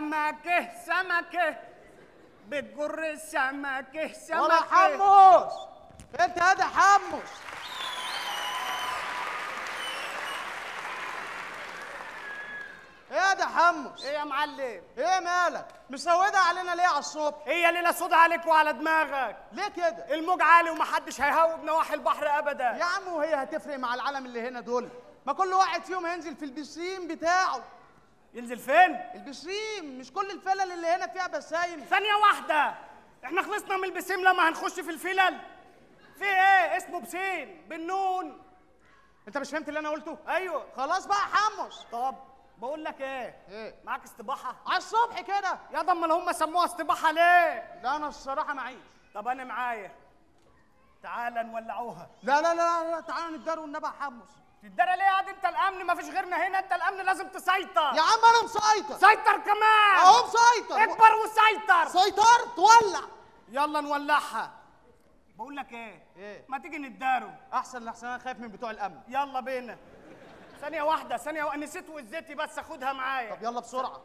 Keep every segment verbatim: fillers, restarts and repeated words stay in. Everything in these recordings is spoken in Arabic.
سمكه سمكه بتجر السمكه سمكه. ولا حمص انت هذا حمص. ايه ده حمص؟ ايه يا معلم؟ ايه مالك؟ مسودة علينا ليه على الصبح؟ هي ليله سودا عليك وعلى دماغك. ليه كده؟ الموج عالي ومحدش هيهوب نواحي البحر ابدا. يا عم وهي هتفرق مع العالم اللي هنا دول؟ ما كل واحد فيهم هينزل في البسيم بتاعه. ينزل فين؟ البسيم، مش كل الفلل اللي هنا فيها بسايم. ثانية واحدة، احنا خلصنا من البسيم لما هنخش في الفلل؟ في ايه اسمه بسين بالنون؟ انت مش فهمت اللي انا قلته؟ ايوه. خلاص بقى حمص. طب بقول لك ايه؟ ايه؟ معاك استباحة؟ على الصبح كده. يا ده امال هم سموها استباحة ليه؟ لا انا الصراحة معيش. طب انا معايا. تعالى نولعوها. لا لا لا لا تعالى نداروا والنبي حمص. تدرى ليه يا دي؟ انت الامن مفيش غيرنا هنا، انت الامن لازم تسيطر. يا عم انا مسيطر. سيطر كمان. اهو مسيطر. اكبر وسيطر. سيطرت ولع. يلا نولعها. بقول لك ايه؟ ايه؟ ما تيجي نداروا. احسن لحسن انا خايف من بتوع الامن. يلا بينا. ثانية واحدة ثانية واحدة، نسيت وزتي بس اخدها معايا. طب يلا بسرعة.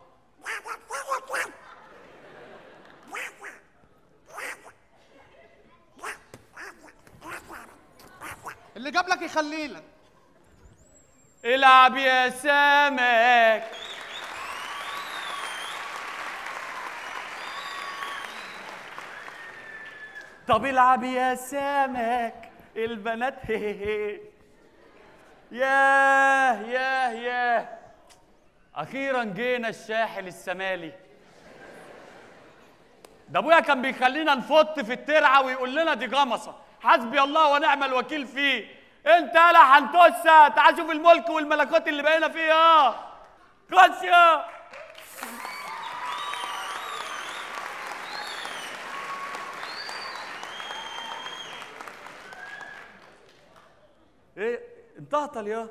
اللي جاب لك يخليه لك. العب يا سمك. طب العب يا سمك البنات هي هي. ياه ياه ياه، اخيرا جينا الساحل الشمالي. ده ابويا كان بيخلينا نفط في الترعه ويقول لنا دي جمصه، حسبي الله ونعم الوكيل فيه. انت يالا حنتوسه، تعال شوف الملك والملكوت اللي بقينا فيه. اه خش يا ايه انتهطل يا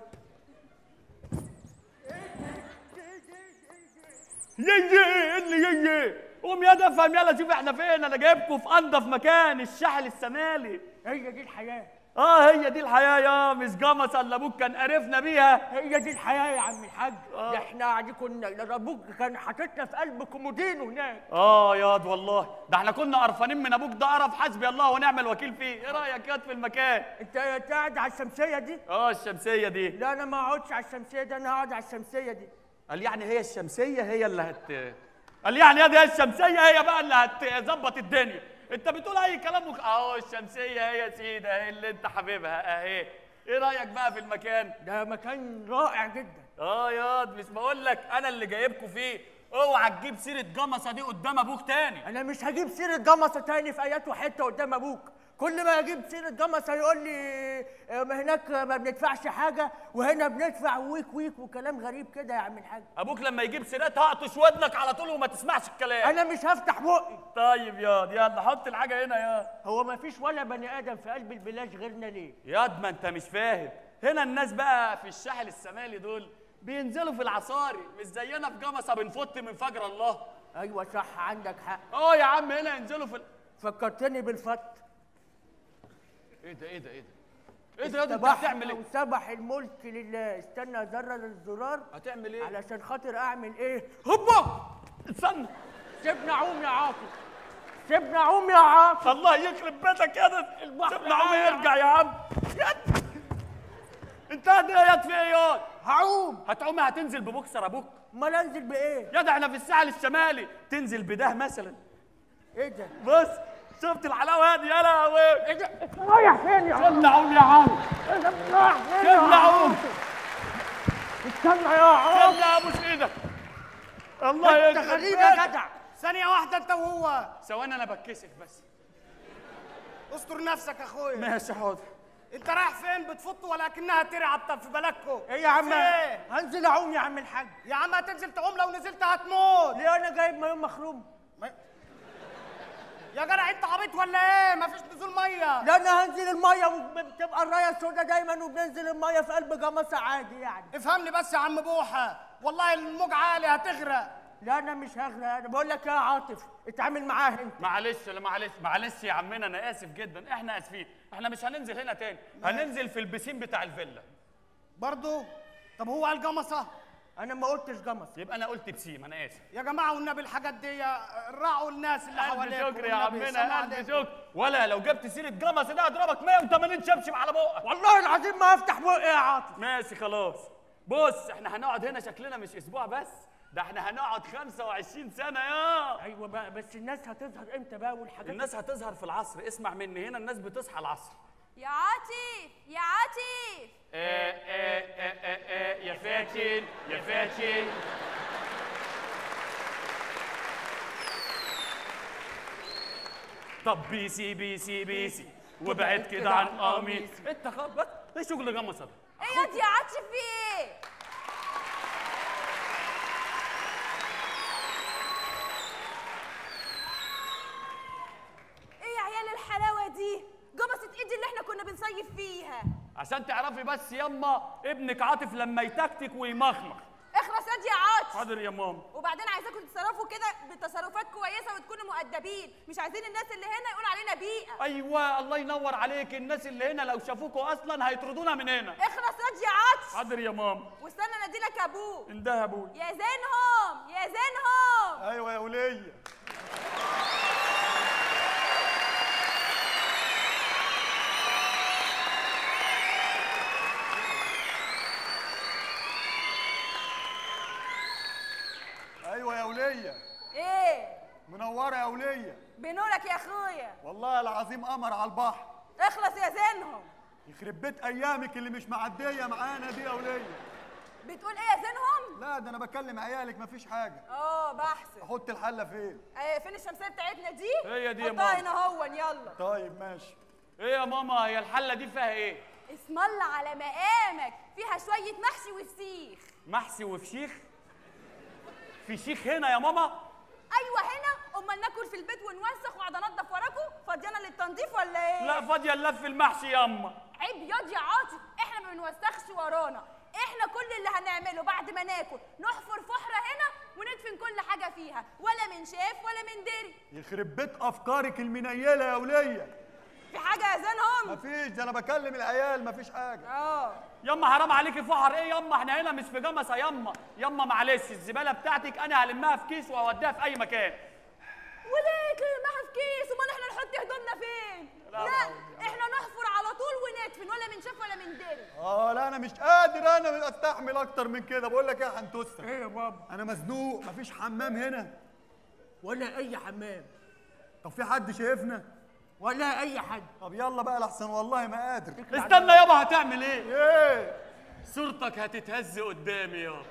يي اللي يي. قوم يا ده افهم يلا شوف احنا فين. انا جايبكم في انضف مكان، الساحل الشمالي. هي دي الحياة. اه هي دي الحياه يا مش جمصه اللي ابوك كان قرفنا بيها. هي دي الحياة يا عم الحاج. آه. ده احنا قاعدين كنا ابوك كان حاططنا في قلب كومودينو هناك. اه ياض والله ده احنا كنا قرفانين من ابوك ده قرف، حسبي الله ونعم الوكيل فيه. ايه رايك ياض في المكان؟ انت قاعد على الشمسية دي؟ اه الشمسيه دي. لا انا ما اقعدش على الشمسية دي، انا هقعد على الشمسية دي. قال يعني هي الشمسيه هي اللي هت قال يعني ياض هي الشمسيه هي بقى اللي هتظبط الدنيا. انت بتقول اي كلام وك... اهو الشمسيه هي يا سيدي اهي اللي انت حبيبها اهي. ايه رايك بقى في المكان؟ ده مكان رائع جدا. اه ياض مش بقول لك انا اللي جايبكم فيه. اوعى تجيب سيره جمصه دي قدام ابوك تاني. انا مش هجيب سيرة جمصة تاني في ايات وحتة قدام ابوك. كل ما اجيب سيرة جمصة يقول لي ما هناك ما بندفعش حاجة وهنا بندفع ويك ويك وكلام غريب كده يا عم الحاج. ابوك لما يجيب سيرتها هقطش ودنك على طول وما تسمعش الكلام. انا مش هفتح بقي. طيب ياض يلا حط الحاجه هنا يا. هو ما فيش ولا بني ادم في قلب البلاش غيرنا ليه؟ ياض ما انت مش فاهم. هنا الناس بقى في الساحل الشمالي دول بينزلوا في العصاري، مش زينا في جمصه بنفط من فجر الله. ايوه صح عندك حق. اه يا عم هنا ينزلوا في ال... فكرتني بالفط. ايه ده ايه ده ايه ده ايه ده يا انت هتعمل ايه؟ وسبح الملك لله. استنى ازرر الزرار. هتعمل ايه؟ علشان خاطر اعمل ايه؟ هوبا استنى سيبنا عوم يا عاطف. سيبنا عوم يا عاطف. الله يخرب بيتك يا ده. سيبنا عوم يرجع يا عم. يد انت قد ايه ياض في ايه ياض؟ هعوم. هتعوم هتنزل ببوكسر ابوك؟ امال انزل بايه؟ يا ده احنا في الساحل الشمالي تنزل بده مثلا. ايه ده؟ بص شفت الحلاوه دي يا لهوي. ايه ده؟ انت رايح فين يا عم؟ سيبنا عوم يا عم. انت رايح فين يا سيبنا عوم. استنى يا عم. سيبنا ابوس ايدك. الله انت يخرب غريب يا بيتك. جدع. ثانية واحدة انت وهو. ثواني انا بتكسف بس. استر نفسك يا اخويا. ماشي حاضر. انت رايح فين؟ بتفط ولكنها ترعى في بلدكم. ايه يا عم؟ ايه؟ هنزل اعوم يا عم الحاج. يا عم هتنزل تعوم، لو نزلت هتموت. ليه انا جايب مايو مخروم؟ ما... يا جدع انت عبيط ولا ايه؟ مفيش نزول ميه. لا انا هنزل الميه وبتبقى الرايه السوداء دايما وبننزل الميه في قلب جمصه عادي يعني. افهمني بس يا عم بوحه، والله الموج عالي هتغرق. لا انا مش هغرق، انا بقول لك يا عاطف اتعامل معاه انت. معلش لا معلش معلش يا عمنا انا اسف جدا، احنا اسفين، احنا مش هننزل هنا تاني، هننزل في البسين بتاع الفيلا. برضو؟ طب هو قال جمصه؟ انا ما قلتش جمص. يبقى انا قلت بسيم، انا اسف. يا جماعه والنبي الحاجات دي راعوا الناس اللي ألف حواليكم. شكر يا والنبي عمنا، سلام ألف عليكم. شكر. ولا لو جبت سيرة جمص ده هضربك مية وتمانين شبشب على بقك. والله العظيم ما افتح بقي يا عاطف. ماشي خلاص. بص احنا هنقعد هنا شكلنا مش اسبوع بس، ده احنا هنقعد خمسة وعشرين سنة يا. ايوه بقى، بس الناس هتظهر امتى بقى والحاجات؟ الناس هتظهر في العصر، اسمع مني، هنا الناس بتصحى العصر. يا عاطف يا عاطف. ايه ايه ايه ايه ايه يا فاتن يا فاتن. طب بيسي بيسي بيسي وبعد كده عن قميصي. انت خلاص بس ايه شغل جمصة ده؟ ايه يا دي يا عاطف في ايه؟ ايه يا عيال الحلاوه دي؟ جمصة ايدي اللي احنا كنا بنصيف فيها. عشان تعرفي بس يما، ابنك عاطف لما يتكتك ويمخمخ. اخرس يا دي يا عاطف. حاضر يا ماما. وبعدين عايزاكم تتصرفوا كده بتصرفات كويسه وتكونوا مؤدبين، مش عايزين الناس اللي هنا يقولوا علينا بيئه. ايوه الله ينور عليك، الناس اللي هنا لو شافوكوا اصلا هيطردونا من هنا. اخرس يا دي يا عاطف. حاضر يا ماما. واستنى ناديلك ابوك. انده ابوي. يا زينهم يا زينهم. ايوه يا وليه. ايوه يا وليه. ايه؟ منوره يا وليه. بنورك يا اخويا. والله العظيم قمر على البحر. اخلص يا زينهم. يخرب بيت ايامك اللي مش معديه معانا دي يا وليه. بتقول ايه يا زينهم؟ لا ده انا بكلم عيالك مفيش حاجه. اه بحسب. احط الحله فين؟ ايه فين الشمسيه بتاعتنا دي؟ هي دي يا حطها ماما. هنا هون يلا. طيب ماشي. ايه يا ماما، هي الحله دي فيها ايه؟ اسم الله على مقامك، فيها شويه محشي وفسيخ. محشي وفشيخ؟ في شيخ هنا يا ماما؟ ايوه هنا. امال ناكل في البيت ونوسخ واقعد انضف وراكم؟ فاضيانا للتنظيف ولا ايه؟ لا فاضيه نلف المحشي ياما. عيب ياض يا عاطف، احنا ما بنوسخش ورانا. احنا كل اللي هنعمله بعد ما ناكل نحفر فحره هنا وندفن كل حاجه فيها، ولا من شاف ولا من دري. يخرب بيت افكارك المنيله يا وليه. في حاجه يا زينهم؟ مفيش، ده انا بكلم العيال مفيش حاجه. اه ياما حرام عليكي فحر ايه ياما، احنا هنا مش في جمصة ياما. ياما معلش الزباله بتاعتك انا هلمها في كيس واوديها في اي مكان. وليه تلمها في كيس؟ امال احنا نحط هدومنا فين؟ لا لا احنا نحفر على طول وندفن، ولا من شاف ولا من دري. اه لا انا مش قادر، انا استحمل اكتر من كده. بقول لك ايه يا حنتوسه، ايه يا بابا؟ انا مزنوق مفيش حمام هنا. ولا اي حمام طب في حد شايفنا؟ ولا اي حد. طب يلا بقى لحسن والله ما قادر. استنى يابا، هتعمل ايه؟ ايه؟ صورتك هتتهز قدامي يابا.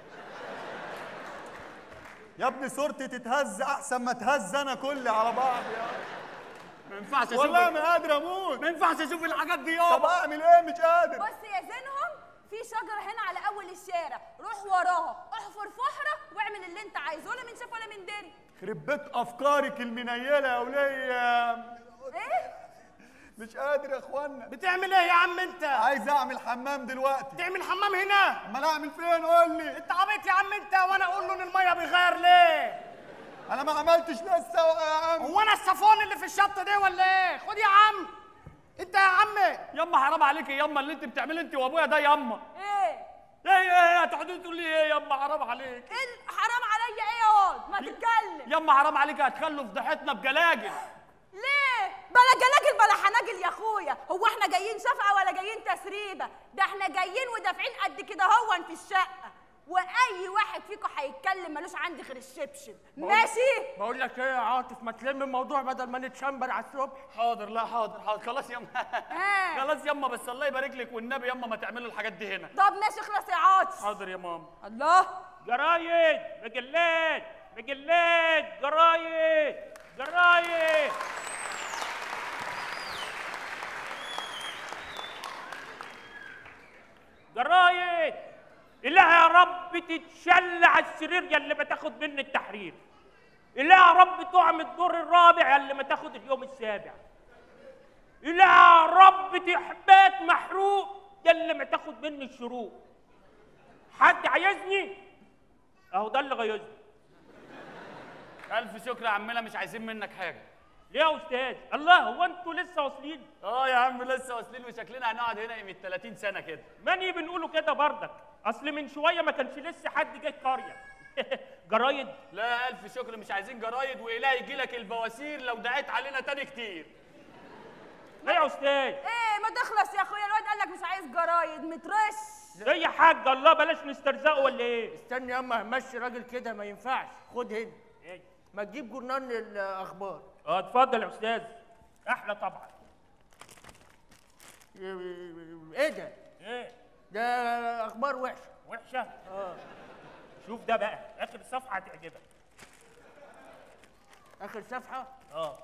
يا ابني صورتي تتهز احسن ما اتهز انا كلي على بعض يا. ما ينفعش اشوف والله ما قادر اموت. ما ينفعش اشوف الحاجات دي طب يابا. اعمل ايه؟ مش قادر. بص يا زينهم، في شجره هنا على اول الشارع، روح وراها احفر فحره واعمل اللي انت عايزه، ولا من شاف ولا من دري. يخرب بيت افكارك المنيله يا وليه. ايه؟ مش قادر يا اخوانا. بتعمل ايه يا عم انت؟ عايز اعمل حمام دلوقتي. تعمل حمام هنا؟ امال اعمل فين؟ قول لي. انت عبيط يا عم انت، وانا اقول له ان الميه بيغير ليه؟ انا ما عملتش لسه يا عم. هو انا الصفون اللي في الشط دي ولا ايه؟ خد يا عم انت يا عم. ياما حرام عليكي ياما، اللي انت بتعمله انت وابويا ده ياما. ايه؟ ايه ايه هتقعدي تقولي ايه ياما؟ حرام عليك. ايه حرام عليا ايه يا واد؟ ما تتكلم. ياما حرام عليكي، هتخلوا فضيحتنا بجلاجل. ليه؟ بلا جلاجل بلا حناجل يا اخويا، هو احنا جايين شفقه ولا جايين تسريبه؟ ده احنا جايين ودافعين قد كده هون في الشقه، واي واحد فيكم هيتكلم ملوش عندي غير الشبشب. ماشي؟ بقول لك ايه يا عاطف، ما تلم الموضوع بدل ما نتشمبر على الصبح. حاضر، لا حاضر حاضر، خلاص ياما. ها. خلاص ياما، بس الله يبارك لك والنبي ياما ما تعملوا الحاجات دي هنا. طب ماشي اخلص يا عاطف. حاضر يا ماما. الله. جرايد، مجلات، مجلات، جرايد، جرايد. جرايد. إله يا رب تتشل على السرير يلي ما تاخد مني التحرير. إله يا رب تعمل الدور الرابع يلي ما تاخد اليوم السابع. إله يا رب تحبات محروق يلي ما تاخد مني الشروق. حد عايزني؟ أهو ده اللي غيظني. ألف شكر يا عمنا، مش عايزين منك حاجة. ليه يا استاذ؟ الله، هو انتوا لسه واصلين؟ اه يا عم لسه واصلين وشكلنا هنقعد هنا قيمه ثلاثين سنه كده. ماني بنقولوا كده بردك، اصل من شويه ما كانش لسه حد جاي القريه. جرايد؟ لا الف شكر، مش عايزين جرايد، والهي يجي لك البواسير لو دعيت علينا تاني كتير. ليه يا استاذ؟ ايه ما تخلص يا اخويا، الواد قال لك مش عايز جرايد مترش. ليه يا حاج؟ الله بلاش نسترزقه ولا ايه؟ استني يا اما همشي راجل كده ما ينفعش. خد هنا ايه؟ ما تجيب جورنال الاخبار. اه اتفضل يا استاذ. احلى طبعا. ايه ده؟ ايه؟ ده اخبار وحشه. وحشه؟ اه شوف ده بقى اخر صفحه هتعجبك. اخر صفحه؟ اه.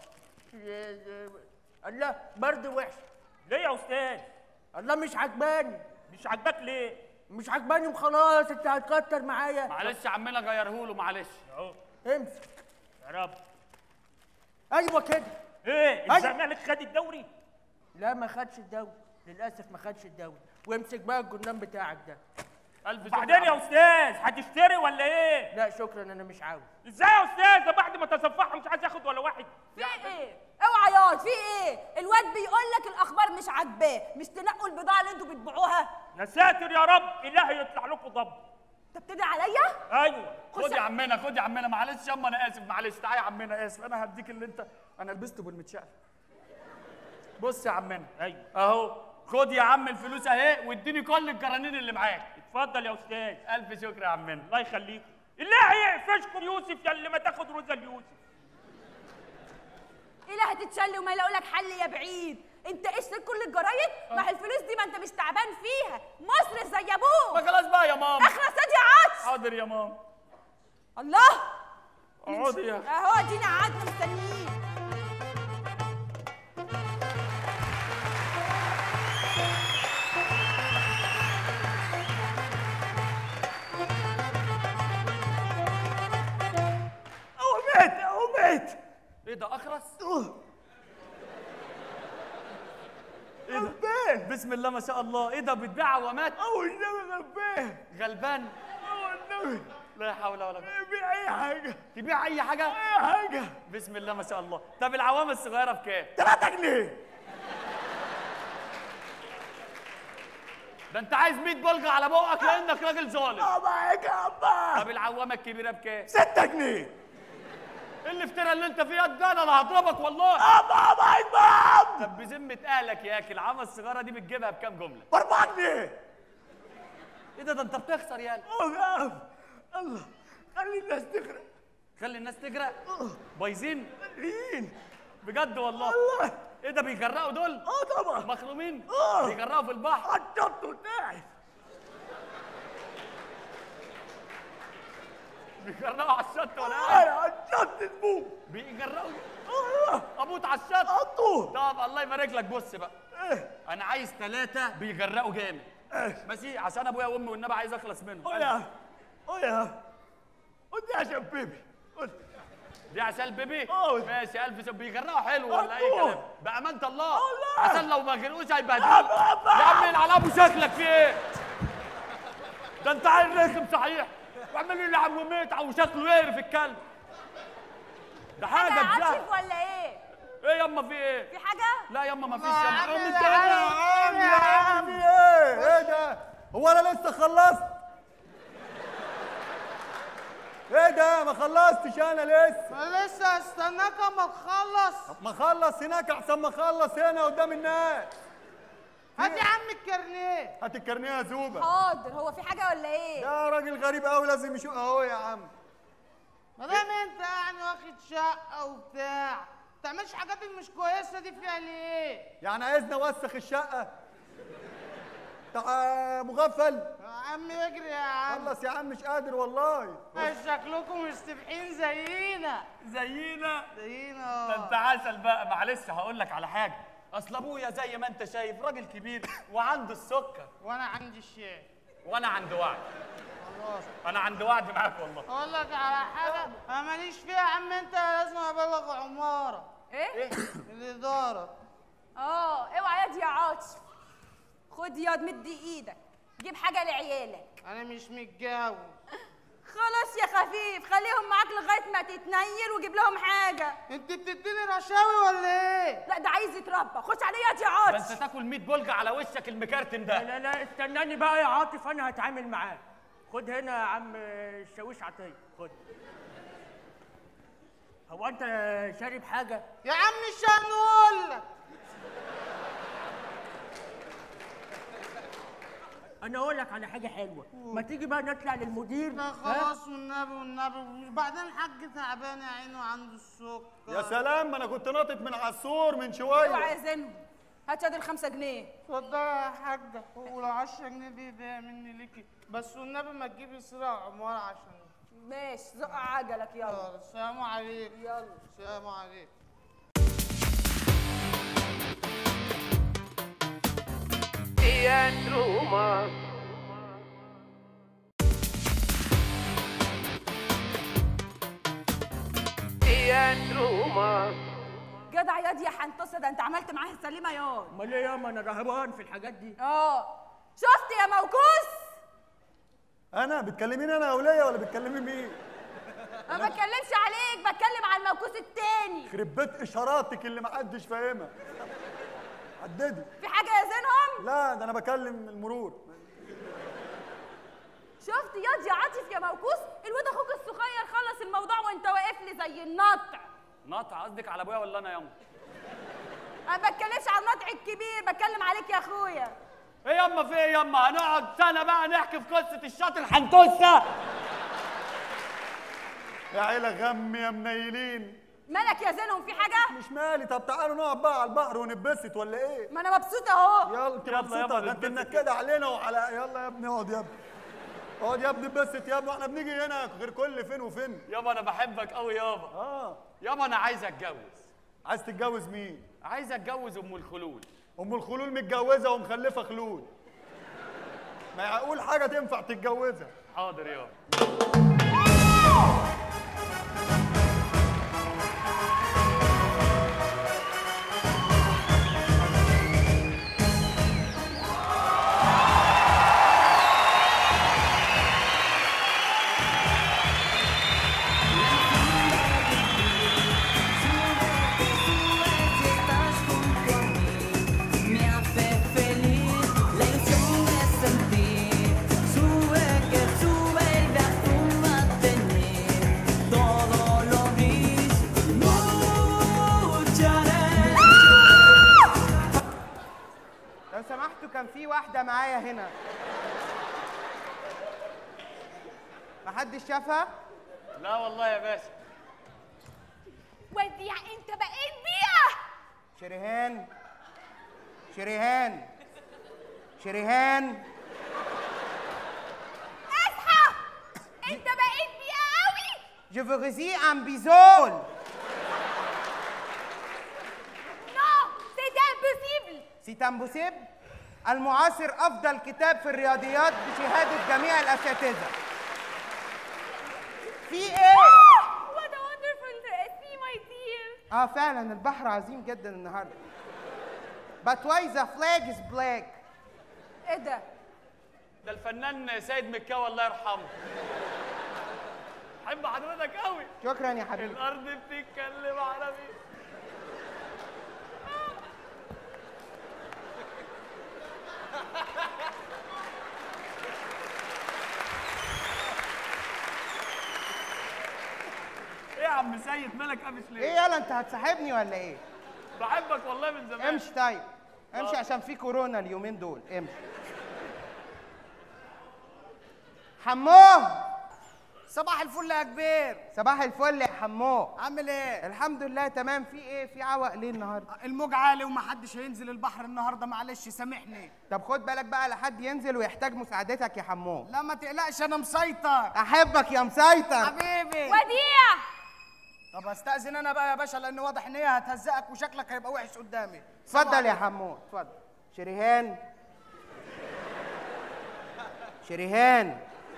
الله برضه وحشه. ليه يا استاذ؟ الله مش عجباني. مش عاجباك ليه؟ مش عجباني وخلاص، انت هتكتر معايا. معلش يا عمنا غيرهوله معلش. اهو امسك. يا رب. ايوه كده. ايه؟ أي- الزمالك خد الدوري؟ لا ما خدش الدوري للاسف، ما خدش الدوري. وامسك بقى الجرنان بتاعك ده. الف شكر. بعدين يا استاذ هتشتري ولا ايه؟ لا شكرا انا مش عاوز. ازاي يا استاذ؟ ده بعد ما تصفحها مش عايز ياخد ولا واحد. في ايه؟ اوعى ياض، في ايه؟ الواد بيقول لك الاخبار مش عاجباه، مش تنقوا البضاعه اللي انتوا بتبيعوها. يا ساتر يا رب، الهي يطلع لكم ضب. انت بتدعي عليا؟ ايوه. خد يا عمنا، خد يا عمنا، معلش ياما انا اسف، معلش تعالى يا عمنا اسف، انا هديك اللي انت انا لبسته بالمتشقلب. بص يا عمنا ايوه اهو، خد يا عم الفلوس اهي، واديني كل الجرانين اللي معاك. اتفضل يا استاذ. الف شكر يا عمنا. الله يخليكم. الهي يقفشكم يوسف يا اللي ما تاخد روزا اليوسف. ايه لا هتتشل وما يلاقوا لك حل يا بعيد؟ انت اشتريت كل الجرايد؟ ما هي الفلوس دي ما انت مش تعبان فيها، مصرف زي ما ابوك. خلاص بقى يا ماما. اخلص يا عطش. حاضر يا ماما. الله. اقعدي يا اهو ادينا قعدنا مستنيين. اهو مات اهو مات. ايه ده اخرس؟ ايه ده؟ بسم الله ما شاء الله، ايه ده بتبيع عوامات؟ او النبي غلبان. غلبان؟ او النبي لا حول ولا قوة. بيع اي حاجه، تبيع اي حاجة؟ اي حاجه. بسم الله ما شاء الله. طب العوامة الصغيرة بكام؟ ثلاثة جنيه. ده انت عايز مية بلغة على بقك لانك راجل ظالم. اه معاك يا عم. طب العوامة الكبيرة بكام؟ ستة جنيه. ايه الافتراء اللي انت فيها ده؟ انا اللي هضربك والله. اه بابا يبام. طب بذمة اهلك يا اخي العوامة الصغيرة دي بتجيبها بكام جملة؟ بأربعة جنيه. ايه ده ده انت بتخسر يالا. اه الله، خلي الناس تغرق. خلي الناس تغرق؟ بايظين؟ مين؟ بجد والله. الله. ايه ده بيغرقوا دول؟ اه طبعا. مخرومين؟ اه. بيغرقوا في البحر؟ عطلت وتاعب. بيغرقوا على الشط ولا ايه؟ انا عطلت البوم. بيغرقوا الله. ابوت على الشط. عطوه. طب الله يبارك لك. بص بقى، ايه انا عايز ثلاثة بيغرقوا جامد. ايه. ماشي؟ عشان ابويا وامي والنبي عايز اخلص منهم. قول يا قول يا قول دي عشان بيبي. قول. دي عشان البيبي؟ اه. ماشي. الف شب بيغرقوا حلو ولا اي أبوه. كلام؟ بامانه الله. الله. عشان لو ما غرقوش هيبهدلوا. أبوه. يا عم العلام شكلك في ايه؟ ده انت عيل رخم صحيح، وعمال لي عم ميت وشكله يقرف الكلب. ده حاجه حاجه بجد. عاطف ولا ايه؟ ايه يما في ايه؟ في حاجه؟ لا يما ما فيش يا يما. عم قوم ده تاني. يا عم يا عم ايه؟ ايه ده؟ هو انا لسه خلصت؟ ايه ده؟ ما خلصتش انا لسه. انا لسه استناك اما تخلص. طب ما اخلص هناك احسن ما اخلص هنا قدام الناس. هات يا عم الكارنيه. هات الكارنيه يا زوبه. حاضر. هو في حاجه ولا ايه؟ ده راجل غريب قوي لازم يشوف اهو يا عم. ما دام انت يعني واخد شقه وبتاع، ما تعملش حاجات اللي مش كويسه دي فيها ليه؟ يعني عايزني اوسخ الشقه؟ تع- مغفل. يا عم اجري يا عم. خلص يا عم مش قادر والله. شكلكم مستبحين زينا. زينا. زينا. ده انت عسل بقى. معلش هقول لك على حاجه، اصل ابويا زي ما انت شايف راجل كبير وعنده السكر، وانا عندي الشاي. وانا عند وعد. خلاص. انا عند وعد معاك والله. اقول لك على حاجه انا ماليش فيها يا عم، انت لازم ابلغ عماره ايه؟ الاداره. اه اوعى ياض يا عاطف. خد ياض مد ايدك، جيب حاجه لعيالك. انا مش متجوز. خلاص يا خفيف، خليهم معاك لغايه ما تتنيل وجيب لهم حاجه. انت بتديني رشاوي ولا ايه؟ لا ده عايز يتربى، خش عليه يا دي عاطف. بس تاكل مية بلجة على وشك المكرتم ده. لا لا استناني بقى يا عاطف، انا هتعامل معاه. خد هنا يا عم الشاويش عطيه، خد. هو انت شارب حاجه؟ يا عم مش هنقول لك. انا اقول لك على حاجه حلوه، ما تيجي بقى نطلع للمدير. لا خلاص والنبي والنبي، وبعدين الحاج تعبان يا عيني وعنده السكر. يا سلام، ما انا كنت ناطط من على السور من شويه. اوعى يا زينهم، هات يا دي الخمسة جنيه. اتفضلي يا حاجه، ولو عشرة جنيه دي ده مني ليكي، بس والنبي ما تجيبي سرعه عماره عشان. ماشي، زق عجلك يلا. يلا السلام عليكم. يلا السلام عليكم. جدع ياض يا حنطوسه، ده انت عملت معاها السليمه ياض. امال ايه ياما، انا رهبان في الحاجات دي. اه شفت يا موكوس؟ انا بتكلميني انا يا وليه ولا بتكلمي مين؟ انا ما بتكلمش عليك، بتكلم على الموكوس التاني. يخرب بيت اشاراتك اللي محدش فاهمها. حددي. في حاجه يا زينهم؟ لا ده انا بكلم المرور. شفت ياض يا عاطف يا موكوس؟ الواد اخوك الصغير خلص الموضوع وانت واقف لي زي النطع. نطع قصدك على ابويا ولا انا ياما؟ انا ما بتكلمش على النطع الكبير، بتكلم عليك يا اخويا. ايه ياما في ايه ياما؟ هنقعد سنه بقى نحكي في قصه الشاطر حنتوسه. يا عيله غم يا منيلين. مالك يا زينهم، في حاجه؟ مش مالي، طب تعالوا نقعد بقى على البحر ونتبسط ولا ايه؟ ما انا مبسوطه اهو. يلا انت يلا مبسوطه؟ يابا ده انت نتبسط. منكده علينا وعلى يلا يا ابني اقعد يا ابني. اقعد يا ابني اتبسط يا ابني، احنا بنيجي هنا غير كل فين وفين. يابا انا بحبك قوي يابا. اه يابا انا عايز اتجوز. عايز تتجوز مين؟ عايز اتجوز ام الخلول. ام الخلول متجوزه ومخلفه خلول. ما يقول حاجه تنفع تتجوزها. حاضر يابا. لو سمحتوا كان في واحدة معايا هنا. محدش شافها؟ لا والله يا باشا. وديع انت بقيت بيها. شريهان شريهان شريهان اصحى، انت بقيت بيها قوي. Je veux résider en bisol. نو سي امبوسيبل. سي تامبوسيب المعاصر أفضل كتاب في الرياضيات بشهادة جميع الأساتذة. في إيه؟ What a wonderful sea, my dear. آه فعلا البحر عظيم جدا النهارده. But why the flag is black؟ ايه ده؟ ده الفنان سيد مكاوي الله يرحمه. بحب حضرتك قوي. شكرا يا حبيبي. الارض بتتكلم عربي. ايه يا عم سيد مالك قافش ليه؟ إيه يلا أنت هتصاحبني ولا إيه؟ بحبك والله من زمان. امشي طيب. امشي عشان في كورونا اليومين دول، امشي. حموه صباح الفل يا كبير. صباح الفل يا حموه. عامل ايه؟ الحمد لله تمام. في ايه؟ في عوق ليه النهارده؟ الموج عالي ومحدش هينزل البحر النهارده، معلش سامحني. طب خد بالك بقى لحد ينزل ويحتاج مساعدتك يا حموه. لا ما تقلقش انا مسيطر. احبك يا مسيطر. حبيبي. وديع. طب استأذن انا بقى يا باشا، لان واضح ان هي هتهزقك وشكلك هيبقى وحش قدامي. اتفضل يا حموه اتفضل. شريهان شريهان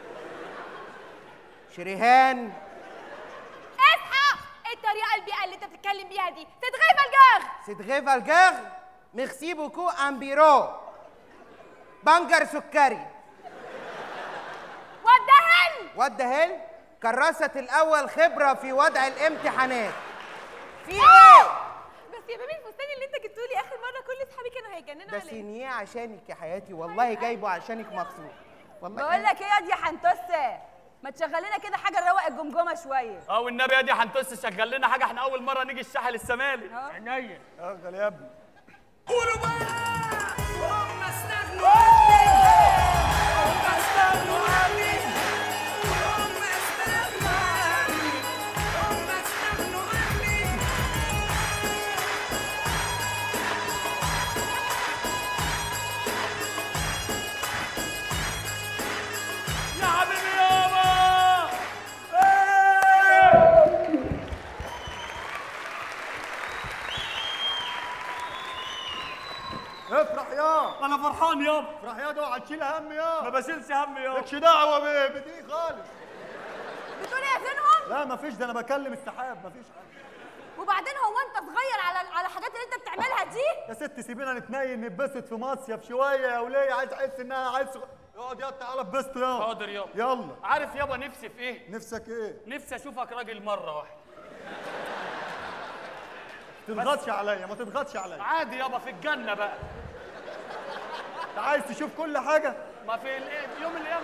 شريهان اصحى، الطريقه البيئه اللي انت بتتكلم بيها دي تتغيب الجاغ. سيدغي فالجاغ ميرسي بوكو ان بيرو بنجر سكري. والدهن. وات ذا هيل كرست الاول خبره في وضع الامتحانات. في ايه؟ بس يا بابي الفستان اللي انت جبته لي اخر مره كل اصحابي كانوا هيجننوا ده عليه. سينيه عشانك يا حياتي، والله جايبه عشانك مخصوص. والله بقول لك ايه يا دي حنتوسه، ما تشغل لنا كده حاجه نروق الجمجمه شويه. اه والنبي يا دي حنتوس شغل لنا حاجه، احنا اول مره نيجي الساحل الشمالي. عينيا شغل يا ابني. قولوا بقى هم استغنوا عني، هم استغنوا عني، هم استغنوا عني، هم استغنوا عني. يا حبيبي يابا افرح يا انا فرحان يابا. افرح يا، ده هتشيل هم يا. ما بشيلش هم يابا. مالكش دعوه ب- بدي خالص. بتقول ايه يا زينهم؟ لا مفيش، ده انا بكلم السحاب، مفيش حاجه. وبعدين هو انت صغير على على الحاجات اللي انت بتعملها دي؟ يا ست سيبينا نتنين نتبسط في مصيف شويه يا وليه، عايز احس ان انا عايز صغ- اقعد يا تعالى اتبسط يا. حاضر يابا. يلا. عارف يابا نفسي في ايه؟ نفسك ايه؟ نفسي اشوفك راجل مره واحده. ما تضغطش عليا، ما تضغطش عليا. عادي يابا في الجنه بقى. انت عايز تشوف كل حاجه؟ ما في ال- يوم الايام.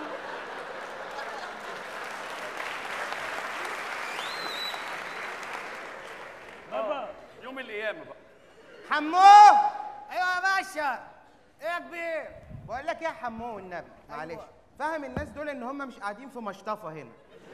بابا يوم القيامه بقى. حموه. ايوه يا باشا. ايه يا كبير؟ بقول لك ايه يا حموه والنبي معلش، فاهم الناس دول ان هم مش قاعدين في مشطفه هنا.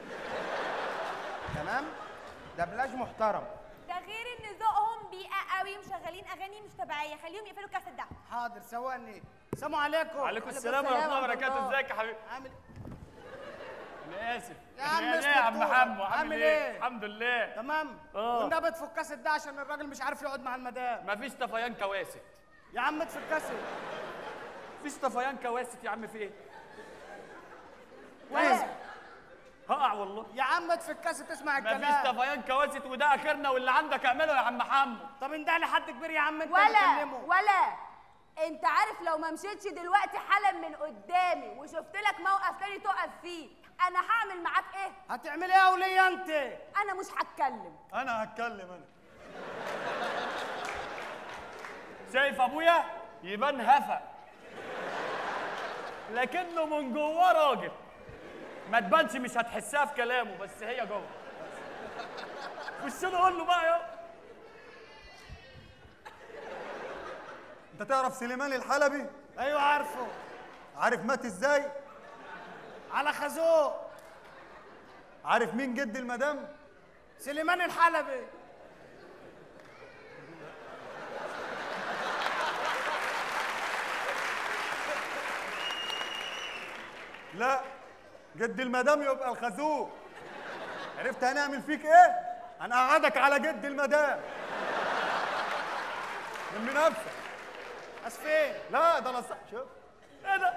تمام؟ ده بلاش محترم. ده غير ان ذوقهم بيئه قوي ومشغلين اغاني مش طبيعيه، خليهم يقفلوا الكاسيت ده. حاضر ثواني. السلام عليكم. وعليكم السلام ورحمه الله وبركاته. ازيك يا حبيبي؟ عامل انا اسف. يا عم يعني ايه يا عم اسكت. حمو؟ عامل عامل إيه؟ ايه؟ الحمد لله. تمام؟ آه. والنبي تفك الكاسيت ده عشان الراجل مش عارف يقعد مع المدام. مفيش طفيان كواسط. يا عم اتفك الكاسيت. مفيش طفيان كواسط يا عم. في ايه؟ كويس. هقع والله. يا عم اتفك الكاسيت اسمع مفيش الكلام. طفيان كواسط وده اخرنا، واللي عندك اعمله يا عم حمو. طب انده لي حد كبير يا عم انت ولا بتكلمه. ولا انت عارف لو ما مشيتش دلوقتي حالا من قدامي وشفت لك موقف تاني تقف فيه، انا هعمل معاك ايه؟ هتعملي ايه يا وليه انت؟ انا مش هتكلم. انا هتكلم انا. شايف ابويا؟ يبان هفا لكنه من جواه راجل. ما تبانش، مش هتحسها في كلامه، بس هي جوه. خش له قول له بقى يا. انت تعرف سليمان الحلبي؟ ايوه عارفه. عارف مات ازاي؟ على خازوق. عارف مين جد المدام؟ سليمان الحلبي. لا، جد المدام يبقى الخازوق. عرفت هنعمل فيك ايه؟ هنقعدك على جد المدام. من نفسك. بس فين؟ لا ده انا صح. شوف ايه ده؟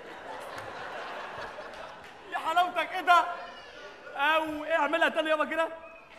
يا حلاوتك ايه ده؟ او ايه، اعملها تاني يابا كده.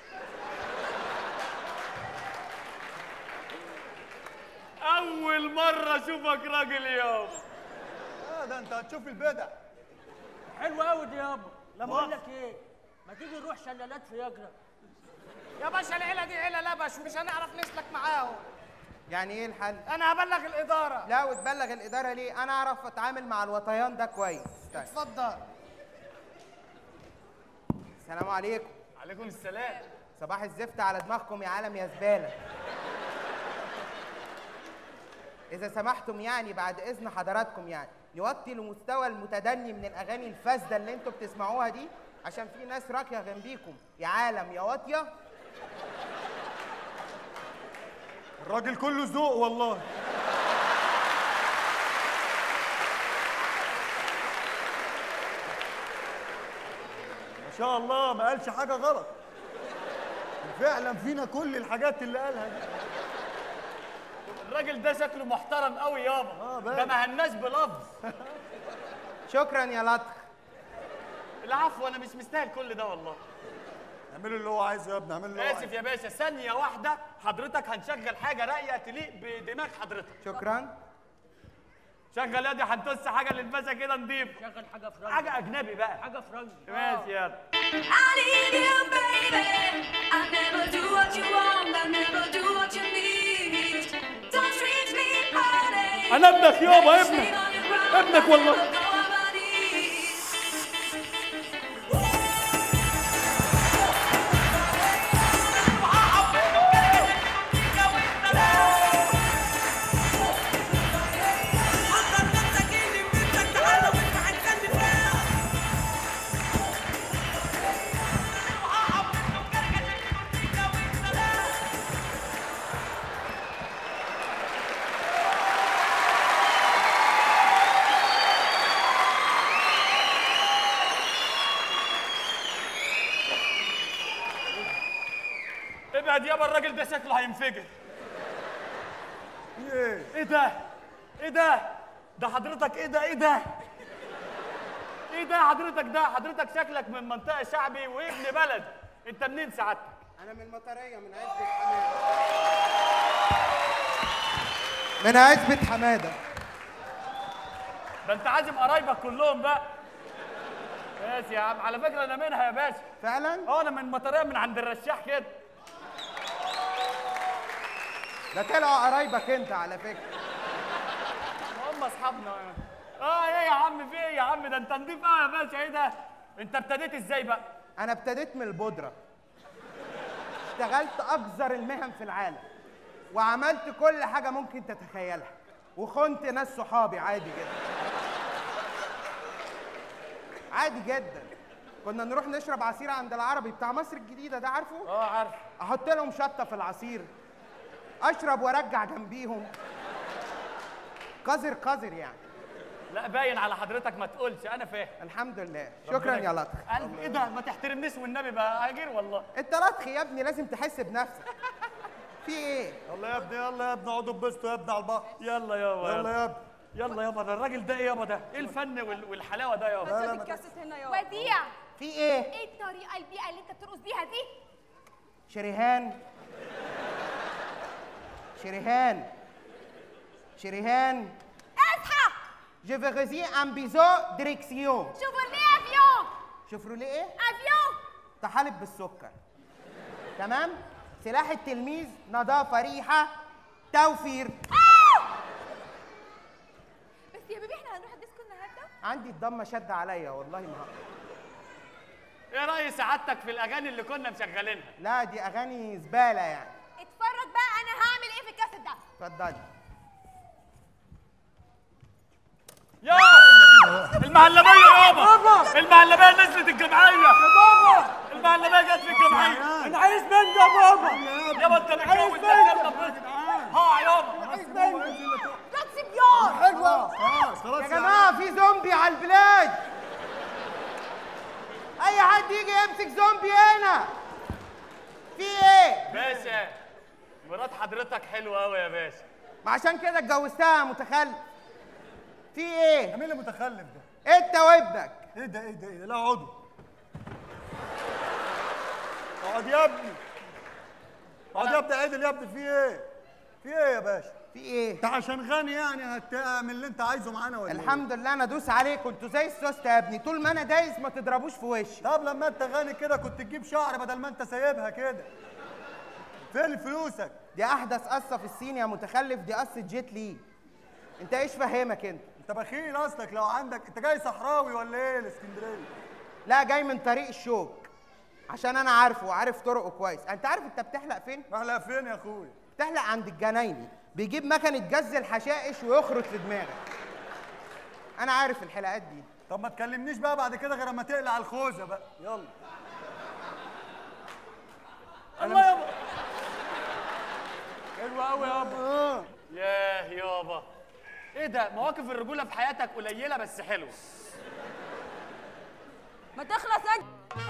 اول مره اشوفك راجل يابا. اه ده انت هتشوف البدع. حلو قوي دي يابا. لا واقف. بقول لك ايه؟ ما تيجي نروح شلالات في يجرة. يا باشا العيله دي عيله لبش ومش هنعرف نسلك معاهم. يعني ايه الحل؟ انا هبلغ الاداره. لا، وتبلغ الاداره ليه؟ انا اعرف اتعامل مع الوطيان ده كويس. طيب. اتفضل. السلام عليكم. عليكم السلام. صباح الزفت على دماغكم يا عالم يا زباله. إذا سمحتم يعني بعد إذن حضراتكم يعني نوطي المستوى المتدني من الأغاني الفاسدة اللي أنتوا بتسمعوها دي، عشان في ناس راقية جنبيكم يا عالم يا واطية. الراجل كله ذوق والله. ما شاء الله ما قالش حاجة غلط. فعلا فينا كل الحاجات اللي قالها دي. الراجل ده شكله محترم قوي يابا. اه بقى. ده ما هناش بلفظ. شكرا يا لطخ. العفو، انا مش مستاهل كل ده والله. اعمله اللي هو عايزه يا ابني، اعمله اللي هو اسف عايزه. يا باشا، ثانيه واحده حضرتك هنشغل حاجه راقيه تليق بدماغ حضرتك. شكرا. شغل يا دي هنتوس حاجه للباشا كده نضيف. شغل حاجه فرنسا. حاجه اجنبي بقى. حاجه فرنسا. ماشي يلا. I need you, baby. I never do what you want, I never do what you need. Don't treat me honey. انا ابنك يابا، ابنك ابنك والله. ابعد يابا، الراجل ده شكله هينفجر. ايه ايه ده؟ ايه ده؟ ده حضرتك ايه ده؟ ايه ده؟ ايه ده حضرتك ده؟ حضرتك شكلك من منطقة شعبي وابن بلد. انت منين سعادتك؟ انا من المطريه، من عزبة حماده. من عزبة حماده. ده انت عازم قرايبك كلهم بقى. ماشي يا عم، على فكرة انا منها يا باشا. فعلا؟ اه انا من المطرية، من عند الرشاح كده. ده طلعوا قرايبك انت على فكره. هم اصحابنا. اه ايه يا عم، في ايه يا عم؟ ده انت نضيف قوي يا باشا. ايه ده؟ انت ابتديت ازاي بقى؟ انا ابتديت من البودره. اشتغلت اقذر المهن في العالم، وعملت كل حاجه ممكن تتخيلها، وخنت ناس صحابي عادي جدا. عادي جدا. كنا نروح نشرب عصير عند العربي بتاع مصر الجديده، ده عارفه؟ اه عارف. احط لهم شطه في العصير، اشرب وارجع جنبيهم. قذر قذر يعني. لا باين على حضرتك، ما تقولش، انا فاهم. الحمد لله. شكرا يا لطفي. قلب ايه ده؟ ما تحترمنيش والنبي بقى، هاجر والله. انت لطخي يا ابني، لازم تحس بنفسك. في ايه؟ يلا يا ابني، يلا يا ابني، اقعدوا اتبسطوا يا ابني على البحر. يلا يابا، يلا يا ابني. يلا يابا. ده الراجل ده ايه يابا؟ ده ايه الفن وال- والحلاوه ده يابا؟ هات الكاسيت هنا يا وديع، في ايه؟ ايه الطريقه البيئه اللي انت بترقص بيها دي؟ شريهان شريهان شريهان اصحى. Je veux réussir un bisou direction. شوفرليه افيون. شوفروليه ايه؟ افيون. طحالب بالسكر. تمام؟ سلاح التلميذ نظافة، ريحة، توفير. بس يا بيبي احنا هنروح الديسكو النهارده؟ عندي الضمة شد عليا والله ما هقدر. ايه رأي سعادتك في الاغاني اللي كنا مشغلينها؟ لا دي أغاني زبالة يعني. اتفرج بقى انا هعمل ايه في الكاسيت ده. اتفضلي. يا المهلبية يابا، المهلبية نزلت الجمعية يا بابا، المهلبية جت في الجمعية. انا عايز منه يا بابا. يابا انت متجوز ده؟ ها يابا. لطفي بيار. حلوه. خلاص خلاص يا جماعة في زومبي على البلاد. أي حد يجي يمسك زومبي هنا. في إيه؟ باشا مرات حضرتك حلوة أوي يا باشا. ما عشان كده اتجوزتها متخلف. في ايه؟ مين اللي متخلف ده؟ انت وابنك. ايه ده ايه ده ايه ده؟ لا اقعدوا. اقعد يا ابني. اقعد يا ابني عدل يا ابني. في ايه؟ في ايه يا باشا؟ في ايه؟ انت عشان غني يعني هتعمل اللي انت عايزه معانا ولا ايه؟ الحمد لله انا ادوس عليكم، انتوا زي السوسته يا ابني، طول ما انا دايس ما تضربوش في وشي. طب لما انت غني كده كنت تجيب شعر بدل ما انت سايبها كده. فين فلوسك؟ دي احدث قصه في الصين يا متخلف، دي قصه جيت لي. انت ايش فاهمك انت؟ انت بخيل اصلك. لو عندك انت جاي صحراوي ولا ايه الاسكندريه؟ لا جاي من طريق الشوك، عشان انا عارفه وعارف طرقه كويس. انت عارف انت بتحلق فين؟ بحلق فين يا اخويا؟ بتحلق عند الجنايني، بيجيب مكنه جز الحشائش ويخرط في دماغك. انا عارف الحلقات دي. طب ما تكلمنيش بقى بعد كده غير اما تقلع الخوذه بقى. يلا. الله يابا. حلوه قوي يابا. ياه يابا. ايه ده؟ مواقف الرجولة في حياتك قليلة بس حلوة. ما تخلص انت.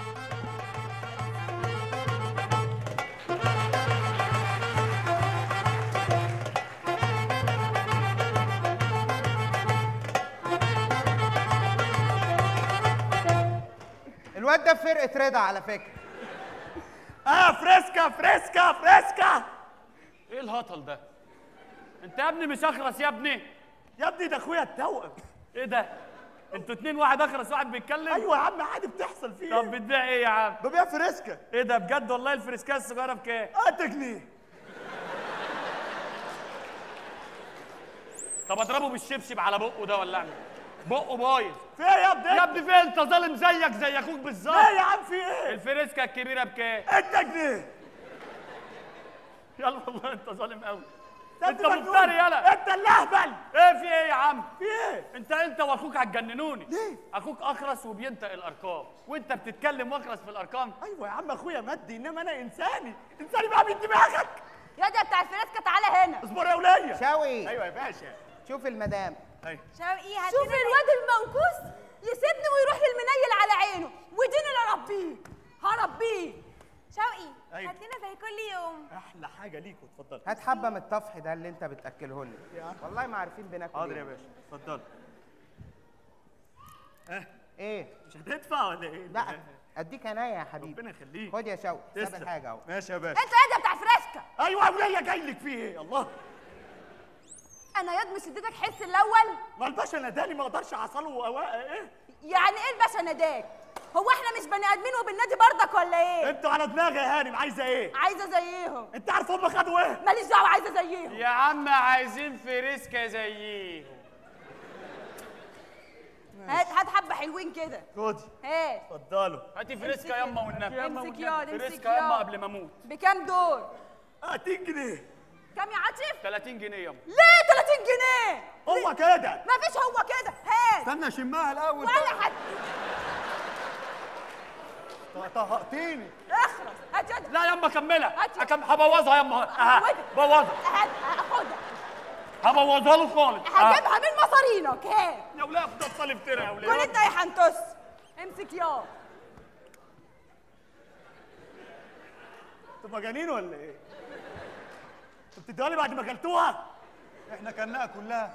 الواد ده في فرقه رضا على فكره. اه فريسكا فريسكا فريسكا. ايه الهطل ده؟ انت يا ابني مش اخرس يا ابني؟ يا ابني ده اخويا التوأم. ايه ده؟ انتوا اتنين واحد اخرس واحد بيتكلم؟ ايوه يا عم عادي بتحصل فيه. طب بتبيع ايه يا عم؟ ببيع فريسكا. ايه ده بجد والله؟ الفريسكا الصغيره بكام؟ قد جنيه. طب اضربه بالشبشب على بقه ده ولا اعمل؟ بقه بايظ. في ايه يا ابني؟ يا ابني في انت ظالم زيك زي اخوك بالظبط. ايه يا عم في ايه؟ الفريسكا الكبيره بكام؟ قد جنيه. يلا والله انت ظالم قوي. انت مفتري يلا. انت اللي اهبل. ايه في ايه يا عم؟ في ايه؟ انت انت واخوك هتجننوني. ليه؟ اخوك اخرس وبينطق الارقام وانت بتتكلم واخرس في الارقام. ايوه يا عم اخويا مادي انما انا انساني. انساني بقى من دماغك. يا ده بتاع الفريسكا تعالى هنا. اصبر يا وليه. شوقي ايوه يا باشا. شوف المدام. ايوه. شوقي هات شوف الواد المنكوس يسيبني ويروح للمنيل على عينه ودين اللي اربيه هربيه. شوقي أيوة. هات لنا زي كل يوم. احلى حاجه ليك واتفضل. هات حبه من الطفح ده اللي انت بتاكله لنا. والله ما عارفين بناكل حاضر ايه. يا باشا اتفضل. اه ايه؟ مش هتدفع ولا ايه؟ لا اديك عناية يا حبيبي. ربنا يخليك. خد يا شوقي ساب تسلم. الحاجه اهو. ماشي يا باشا. انت ايه ده بتاع الفريسكا؟ ايوه يا وليه جاي لك فيه ايه؟ الله. انا ياض مش اديتك حس الاول؟ ما الباشا ناداني ما اقدرش اعصله وأوا- ايه؟ يعني ايه الباشا ناداك؟ هو احنا مش بني ادمين وبالنادي برضك ولا ايه؟ انتوا على دماغي يا هانم عايزه ايه؟ عايزه زيهم. انت عارف هم خدوا ايه؟ ماليش دعوه عايزه زيهم. يا عم عايزين فريسكا زيهم. هات هات حبه حلوين كده. خدي. هات. اتفضلوا. هاتي فريسكا يما والنبي. امسك ياض امسك فريسكا يما ياض. قبل ما اموت. بكام دول؟ هاتين جنيه. كام يا عاطف؟ تلاتين جنيه يما. ليه تلاتين جنيه؟ هو كده. مفيش هو كده. هات. استنى اشمها الاول. ولا حد. طهقتيني. اخرس. هات يد. لا يما كملها. هات يد. أكم هبوظها يما. اها هودي. بوظها. هات خدها. هبوظها له خالص. هجيبها من مصارينك. هات. يا ولاد بتطلب افترا يا كل ولاد. انت يا حنتوس. امسك ياض. انتوا مجانين ولا ايه؟ انتوا بتدوها لي بعد ما اكلتوها؟ احنا كلناها كلها.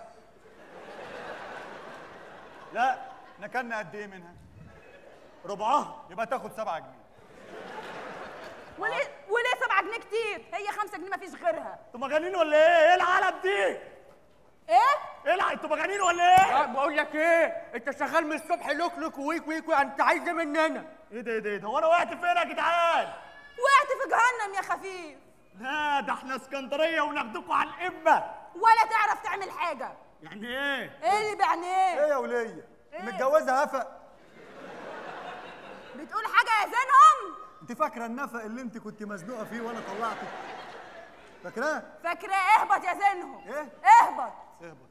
لا احنا كلنا قد ايه منها؟ ربعها يبقى تاخد سبعة جنيه. وليه وليه سبعة جنيه كتير؟ هي خمسة جنيه مفيش غيرها. انتوا مجانين ولا ايه؟ ايه العلب دي؟ ايه؟ ايه الع... انتوا مجانين ولا ايه؟ أه، بقول لك ايه؟ انت شغال من الصبح لوك لوك ويك ويك ويك، انت عايز ايه مننا؟ ايه ده ايه ده ايه ده؟ هو انا وقعت فين يا جدعان؟ وقعت في جهنم يا خفيف. لا ده احنا اسكندريه وناخدكوا على القمه. ولا تعرف تعمل حاجة. يعني ايه؟ ايه اللي بيعنيه؟ ايه يا وليه؟ متجوزه هفق. بتقول حاجة يا زينهم؟ انت فاكره النفق اللي انت كنت مزنوقه فيه وانا طلعتك؟ فاكراه؟ فاكرة اهبط يا زينهم. ايه؟ اهبط. اهبط.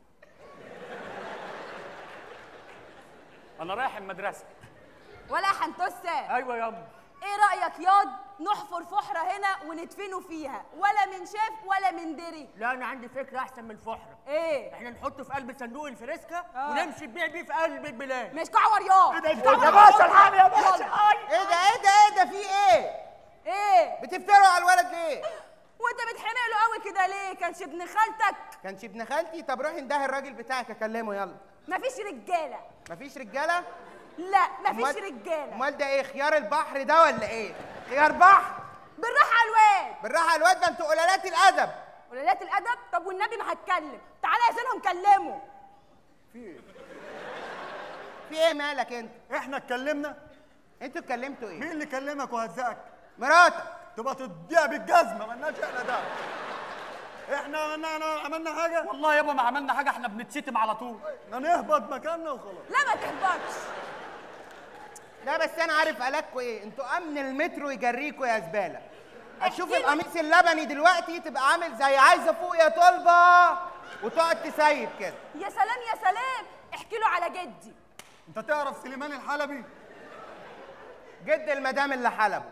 انا رايح المدرسه. ولا حنتوسة. ايوه ياما. ايه رأيك ياض نحفر فحرة هنا وندفنه فيها، ولا من شاف ولا من دري؟ لا انا عندي فكره احسن من الفحره. ايه؟ احنا نحطه في قلب صندوق الفريسكا آه. ونمشي نبيع بيه في قلب البلاد. مش كعور ياض. ايه ده مش كعور يا باشا ياض. الحقني يا باشا. يلا. ايه ده ايه ده ايه ده في ايه؟ ايه؟ بتفتروا على الولد ليه؟ وانت بتحمق له قوي كده ليه؟ كانش ابن خالتك؟ كانش ابن خالتي؟ طب روحي انده الراجل بتاعك اكلمه يلا. مفيش رجالة. مفيش رجاله؟ لا مفيش أمال- رجالة. امال ده ايه؟ خيار البحر ده ولا ايه؟ خيار بحر؟ بالراحة على الواد. بالراحه على الواد ده انتوا قلالات الادب. قلالات الأدب؟ طب والنبي ما هتكلم. تعالى يا زينهم كلمه. في ايه مالك انت؟ احنا اتكلمنا؟ انتوا اتكلمتوا ايه؟ مين اللي كلمك وهزقك؟ مراتك. تبقى تديها بالجزمه مالناش احنا ده. احنا عملنا عملنا حاجه؟ والله يابا ما عملنا حاجه، احنا بنتشتم على طول. احنا نهبط مكاننا وخلاص. لا ما تهبطش. لا بس انا عارف قالكوا ايه، انتوا امن المترو يجريكوا يا زباله. هتشوف احكي لي. القميص اللبني دلوقتي تبقى عامل زي عايزه فوق يا طلبه وتقعد تسيب كده. يا سلام يا سلام، احكي له على جدي. انت تعرف سليمان الحلبي؟ جد المدام اللي حلبه.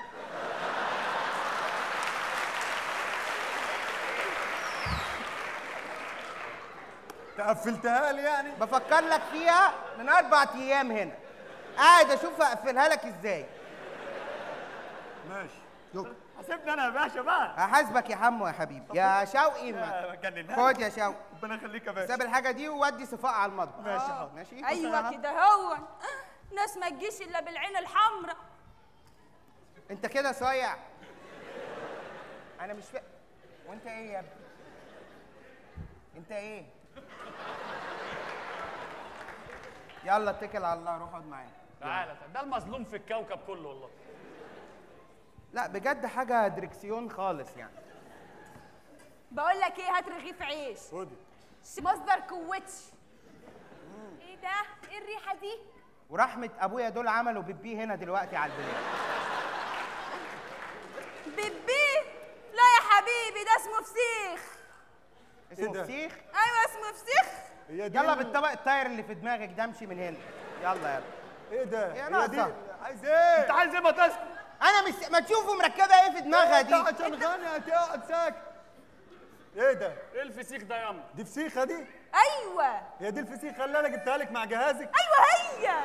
تقفلتها لي يعني؟ بفكر لك فيها من اربع ايام هنا، قاعد اشوف اقفلها لك ازاي. ماشي. حاسبني انا يا باشا بقى. هحاسبك يا حمو يا حبيبي. يا شوقي ما. يا جنن. خد يا شوقي. ربنا يخليك يا باشا. ساب الحاجه دي وودي صفاء على المطبخ. ماشي حاضر. ماشي. ايوه كده هو. ناس ما تجيش الا بالعين الحمراء. انت كده صايع. انا مش فاهم. وانت ايه يا ابني؟ انت ايه؟ يلا اتكل على الله، روح اقعد معايا. تعالى ده المظلوم في الكوكب كله والله. لا بجد حاجه دركسيون خالص يعني. بقول لك ايه، هات رغيف عيش. خدي. مصدر قوتي. ايه ده؟ ايه الريحه دي؟ ورحمه ابويا دول عملوا بيبي هنا دلوقتي على البلاد. بيبي؟ لا يا حبيبي، ده اسمه فسيخ. اسمه ده؟ فسيخ؟ ايوه اسمه فسيخ. هي دي يلا ال- بالطبق الطاير اللي في دماغك ده، امشي من هنا. يلا يلا. ايه ده؟ يا هي دي ناقصة. عايز ايه؟ انت عايز ايه ما تسكت؟ انا مش ما تشوفوا مركبه ايه في دماغها انت دي. عشان غني هتقعد ساكت. ايه ده؟ ايه الفسيخ ده ياما؟ دي فسيخه دي؟ ايوه هي دي الفسيخه اللي انا جبتها لك مع جهازك؟ ايوه هي.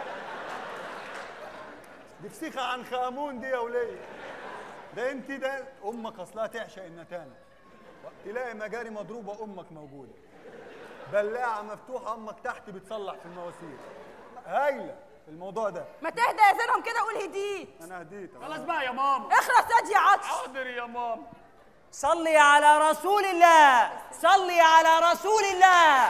دي فسيخه عن خامون دي يا وليه. ده انت ده امك اصلها تعشق النتانه. تلاقي مجاري مضروبه امك موجوده. بلاعه مفتوحه امك تحت بتصلح في المواسير. هايله في الموضوع ده. ما تهدى يا زينهم كده، قول هديت. انا هديت أهو. خلاص بقى يا ماما. اخرس يا عطش. حاضر يا ماما. صلي على رسول الله، صلي على رسول الله.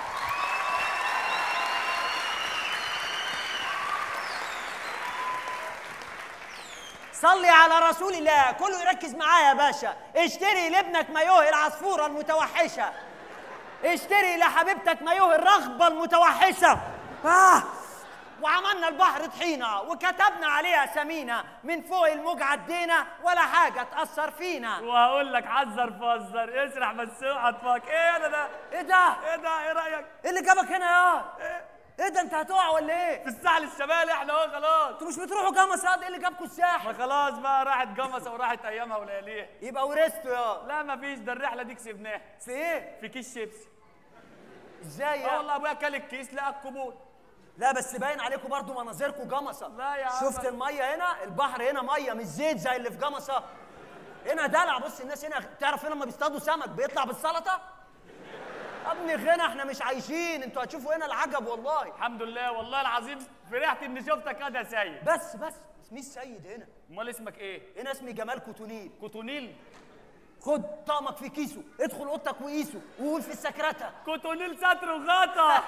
صلي على رسول الله. كله يركز معايا يا باشا. اشتري لابنك مايوه العصفورة المتوحشة، اشتري لحبيبتك مايوه الرغبة المتوحشة. آه. وعملنا البحر طحينة وكتبنا عليها سمينة، من فوق الموج عدينا ولا حاجة تأثر فينا. وهقول لك حذر فزر، اسرح بس اوعى تفك. ايه ده ده؟ ايه ده؟ ايه ده؟ ايه رايك؟ ايه اللي جابك هنا يا؟ ايه ده، انت هتقع ولا ايه؟ في الساحل الشمالي احنا اهو خلاص. انتوا مش بتروحوا جمصة ياض؟ ايه اللي جابكوا الساحل؟ ما خلاص بقى، راحت جمصة وراحت ايامها ولياليها. يبقى ورثتوا يا. لا مفيش، ده الرحله دي كسبناها. في ايه؟ في كيس شيبسي. ازاي اه يا؟ والله ابويا كل الكيس لقى الكومود. لا بس باين عليكم برضو مناظركم جمصة. لا يا عم. شفت المية هنا؟ البحر هنا مية مش زيت زي اللي في جمصة. هنا دلع. بص الناس هنا، تعرف هنا لما بيصطادوا سمك بيطلع بالسلطة؟ ابني غنى احنا مش عايشين، انتوا هتشوفوا هنا العجب والله. الحمد لله والله العظيم فرحت اني شفتك كده يا سيد. بس بس اسمي السيد هنا. امال اسمك ايه؟ هنا اسمي جمال كوتونيل. كوتونيل؟ خد طقمك في كيسه، ادخل اوضتك وقيسه وقول في السكرته كوتونيل ستر وغطا.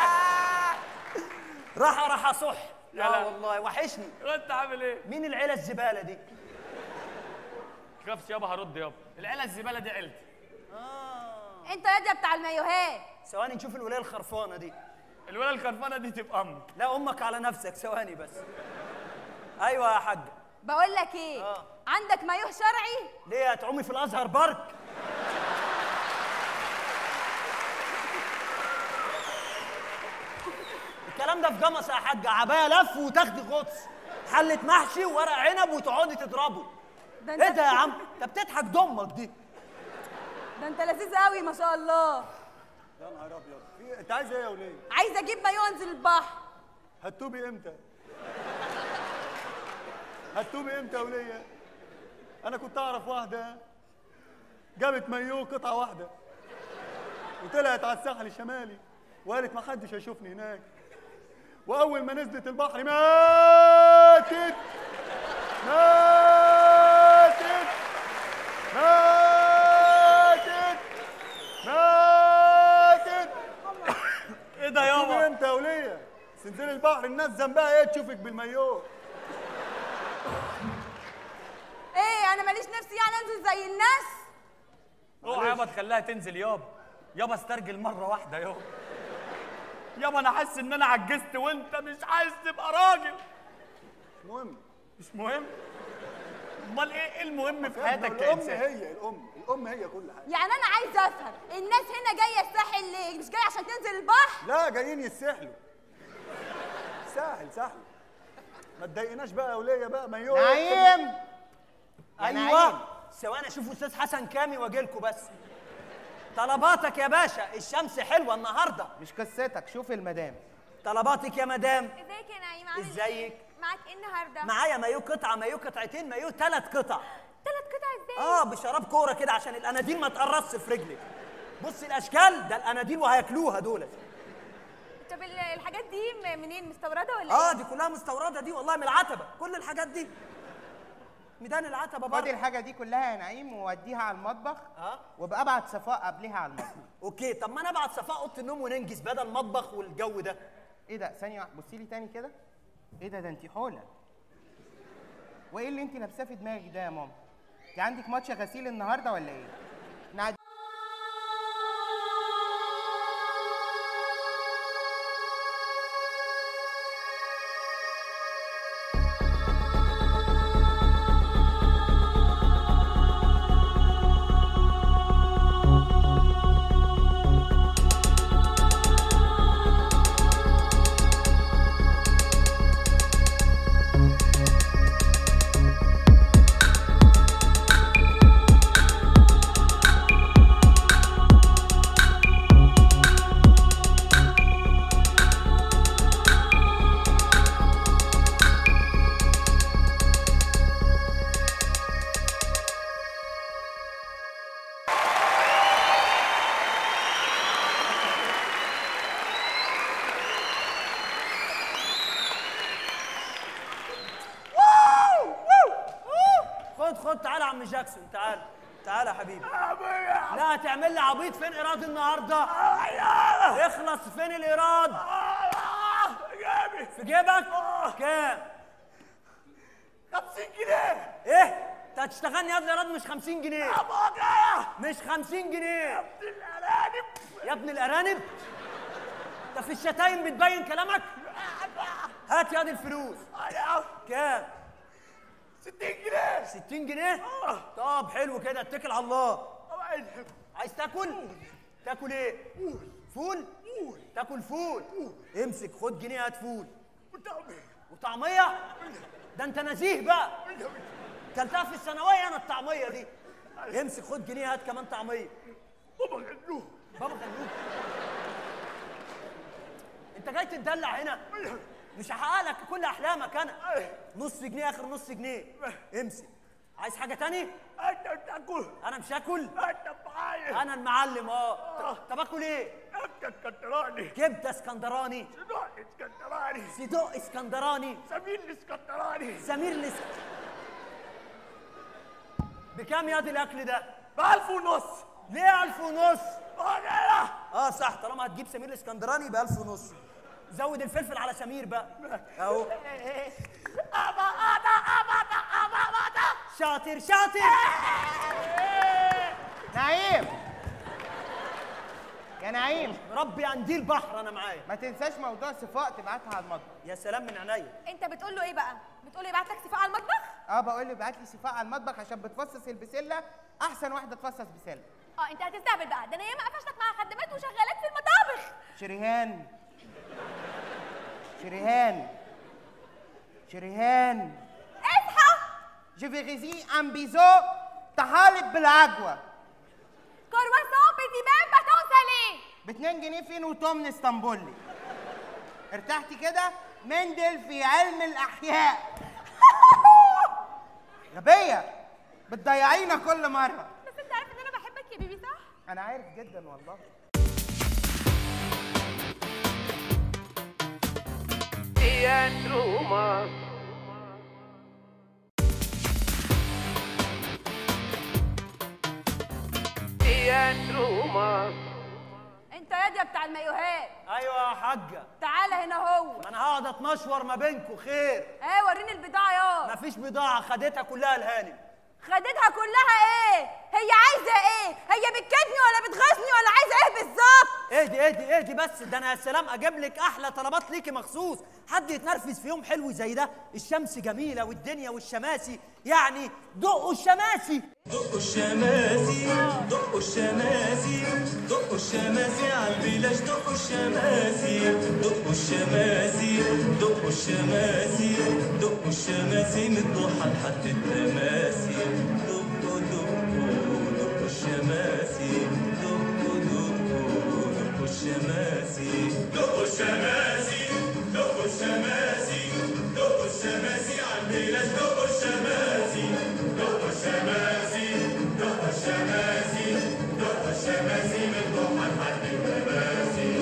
راحة راحة صح. يا اه لا. والله وحشني. وانت عامل ايه؟ مين العيلة الزبالة دي؟ خافش يابا، هرد يابا. العيله الزباله دي عيلتي. انت يا بتاع المايوهات. ثواني نشوف الولاية الخرفانة دي. الولايه الخرفانه دي تبقى امك. لا امك على نفسك، ثواني بس. ايوه يا حاج. بقول لك ايه، آه. عندك مايوه شرعي؟ ليه هتعومي في الازهر بارك؟ الكلام ده في جمصة يا حاج. عباية لف وتاخدي غطس، حلة محشي وورق عنب وتقعدي تضربوا. ده ايه ده يا عم؟ انت بتضحك ضمك دي. ده انت لذيذ قوي ما شاء الله. يا نهار ابيض. في انت عايز ايه يا وليه؟ عايزه اجيب مايوه انزل البحر. هتوبي امتى؟ هتوبي امتى يا وليه؟ انا كنت اعرف واحده جابت مايوه قطعه واحده وطلعت على الساحل الشمالي وقالت ما حدش هيشوفني هناك، واول ما نزلت البحر ماتت ماتت ماتت ماتت. ايه ده هتوبي يابا؟ امتى يا وليه؟ تنزلي البحر الناس ذنبها ايه تشوفك بالمايوه؟ ايه انا ماليش نفسي يعني انزل زي الناس؟ اوعى يابا تخليها تنزل يابا. يابا استرجل مره واحده يابا. يابا انا حاسس ان انا عجزت وانت مش عايز تبقى راجل. مش مهم. مش مهم؟ امال ايه ايه المهم في حياتك الام كانسان؟ هي الام، الام هي كل حاجه. يعني انا عايزه افهم، الناس هنا جايه الساحل ليه؟ مش جايه عشان تنزل البحر؟ لا جايين يتسحلوا. ساحل ساحل. ما تضايقناش بقى يا وليه بقى مايوه. نعيم. يا ايوه ثواني اشوف استاذ حسن كامي واجي لكم بس. طلباتك يا باشا، الشمس حلوه النهارده. مش قصتك، شوف المدام. طلباتك يا مدام. ازيك يا نعيم؟ عامل ازيك؟ ايه؟ معاك ايه النهارده؟ معايا مايو قطعه، مايو قطعتين، مايو ثلاث قطع. ثلاث قطع ازاي؟ اه بشراب كوره كده عشان الاناديل ما تقرصش في رجلك. بصي الاشكال، ده الاناديل وهياكلوها دول. طب ال- الحاجات دي م- منين؟ مستورده ولا اه ايه؟ دي كلها مستورده دي والله من العتبه، كل الحاجات دي ميدان العتبه خد برضه. الحاجه دي كلها يا نعيم ووديها على المطبخ. اه وابقى ابعت صفاء قبلها على المطبخ. اوكي. طب ما انا ابعت صفاء اوضه النوم وننجز بدل المطبخ والجو ده. ايه ده؟ ثانيه واحده بصي لي تاني كده. ايه ده؟ ده انت حوله. وايه اللي انت لابساه في دماغك ده يا ماما؟ انت عندك ماتش غسيل النهارده ولا ايه؟ نعد... خد تعالى يا عم جاكسون، تعالى تعالى يا حبيبي. لا هتعمل لي عبيط. فين ايراد النهارده؟ اخلص. فين الايراد؟ في جيبك؟ كام؟ خمسين جنيه. ايه؟ انت هتشتغلني يا ابني؟ ايراد مش خمسين جنيه. مش خمسين جنيه يا ابن الارانب. يا ابن الارانب؟ انت في الشتايم بتبين كلامك؟ هات يا دي الفلوس. كام؟ ستين جنيه. ستين جنيه؟ طب حلو كده، اتكل على الله. عايز تاكل؟ تاكل ايه؟ فول؟ تاكل فول؟ امسك خد جنيه هات فول. وطعمية. وطعمية؟ ده انت نزيه بقى. كلتها في الثانوية انا الطعمية دي. امسك خد جنيه هات كمان طعمية. بابا غنوج. بابا غنوج؟ انت جاي تتدلع هنا؟ مش هحقق لك كل احلامك انا. نص جنيه اخر نص جنيه. امسك. عايز حاجه تاني؟ انت بتاكل. انا مش هاكل. انت معايا. انا المعلم. اه طب اكل ايه؟ كبده اسكندراني. كبده اسكندراني. صدوق اسكندراني. صدوق اسكندراني. سمير الاسكندراني. سمير الاسك بكام يا دي الاكل ده؟ بألف ونص. ليه ألف ونص؟ اه اه صح، طالما هتجيب سمير الاسكندراني بألف ونص. زود الفلفل على سمير بقى. اهو. شاطر شاطر. نعيم يا نعيم، ربي عندي البحر انا معايا. ما تنساش موضوع صفاء تبعتها على المطبخ. يا سلام من عينيا. انت بتقول له ايه بقى؟ بتقول له يبعت لك صفاء على المطبخ؟ اه بقول له ابعت لي صفاء على المطبخ عشان بتفصص البسله، احسن واحده تفصص بسله. اه انت هتستهبل بقى، ده انا ياما قفشتك مع خدامات وشغالات في المطابخ. شريهان شريهان شريهان اصحى. جيفيغيزي ام بيزو طحالب بالعجوه. كرواسون بتيمان باتون ساليه. باتنين جنيه فين وتمن اسطنبولي. ارتحتي كده؟ مندل في علم الاحياء. غبيه بتضيعينا كل مره. بس انت عارف ان انا بحبك يا بيبي صح؟ انا عارف جدا والله. انت يا بتاع المايوهات. ايوه يا حاجه. تعالى هنا هو. ما انا هقعد اتمشور ما بينكم خير. ايه وريني البضاعه يا. مفيش بضاعه، خدتها كلها الهانم. خدتها كلها ايه؟ هي عايزه ايه؟ هي بتكدني ولا بتغشني ولا عايزه ايه بالظبط؟ اهدي اهدي اهدي بس، ده انا يا سلام اجيب لك احلى طلبات ليكي مخصوص. حد يتنرفز في يوم حلو زي ده؟ الشمس جميله والدنيا والشماسي، يعني دقوا الشماسي. دقوا الشماسي دقوا الشماسي دقوا الشماسي على البلاش. دقوا الشماسي دقوا الشماسي دقوا الشماسي دقوا الشماسي من الضحى لحد التماسي. دقوا دقوا دقوا الشماسي دقوا دقوا دقوا الشماسي دقوا الشماسي دقوا الشماسي دقوا الشماسي على البلاش. دقوا الشماسي دقوا الشماسي دقوا الشماسي دقوا الشماسي من الضحى لحد التماسي.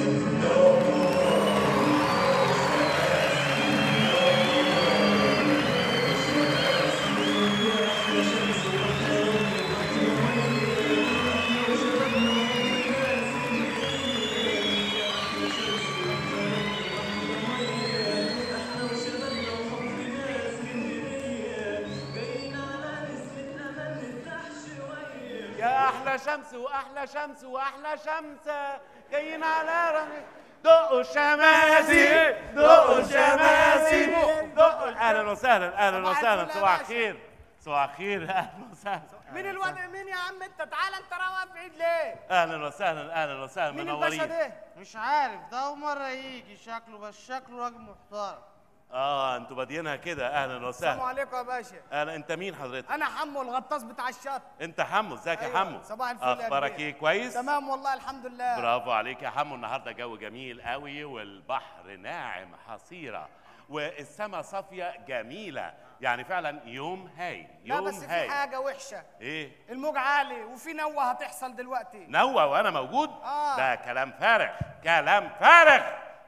واحلى شمس واحلى شمس واحلى شمس جايين على رمي دقوا الشماسي دقوا الشماسي دقوا. اهلا وسهلا اهلا وسهلا صباح الخير صباح الخير اهلا وسهلا. مين الواد مين يا عم انت؟ تعال انت روق بعيد ليه؟ اهلا وسهلا اهلا وسهلا مين منورين. الباشا ده؟ مش عارف ده اول مره يجي شكله، بس شكله راجل محترم. اه انتوا باديينها كده. اهلا السلام وسهلا. عليكم يا باشا. اهلا. انت مين حضرتك؟ انا حمو الغطاس بتاع الشط. انت حمو. ازيك يا أيوة. حمو؟ صباح الفل يا اخبارك كبير. ايه؟ كويس؟ تمام والله الحمد لله. برافو عليك يا حمو. النهارده جو جميل قوي والبحر ناعم حصيره والسما صافيه جميله، يعني فعلا يوم هايل لا يوم بس في هايل. حاجه وحشه. ايه؟ الموج عالي وفي نوه هتحصل دلوقتي. نوى وانا موجود؟ آه. ده كلام فارغ كلام فارغ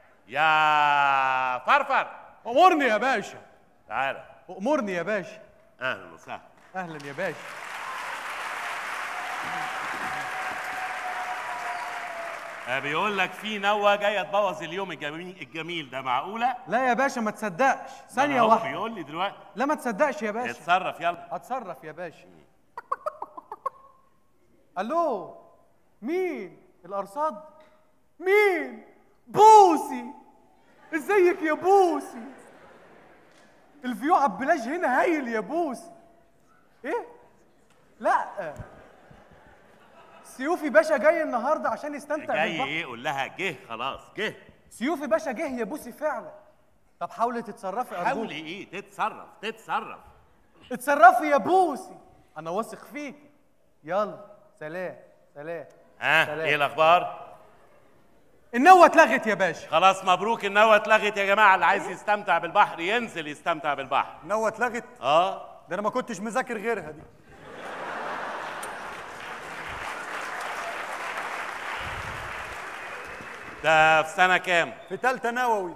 يا فرفر. امرني يا باشا. تعالى. امرني يا باشا. اهلا وسهلا. اهلا يا باشا. بيقول لك في نوى جايه تبوظ اليوم الجميل الجميل ده، معقوله؟ لا يا باشا ما تصدقش، ثانية أنا هو واحدة. بيقول لي دلوقتي. لا ما تصدقش يا باشا. اتصرف يلا. اتصرف يا باشا. الو مين؟ الارصاد؟ مين؟ بوسي. ازيك يا بوسي؟ الفيو على البلاج هنا هايل يا بوسي. ايه؟ لا سيوفي باشا جاي النهارده عشان يستمتع جاي بالبحر. ايه؟ قول لها جه خلاص جه. سيوفي باشا جه يا بوسي فعلا. طب حاولي تتصرفي ارجوك. حاولي ايه؟ تتصرف تتصرف. اتصرفي يا بوسي، انا واثق فيكي. يلا سلام سلام. ها سلام. ايه الاخبار؟ النوة اتلغت يا باشا. خلاص مبروك، النوة اتلغت يا جماعة. اللي عايز يستمتع بالبحر ينزل يستمتع بالبحر. النوة اتلغت؟ اه ده انا ما كنتش مذاكر غيرها دي. ده في سنة كام؟ في تالتة نووي.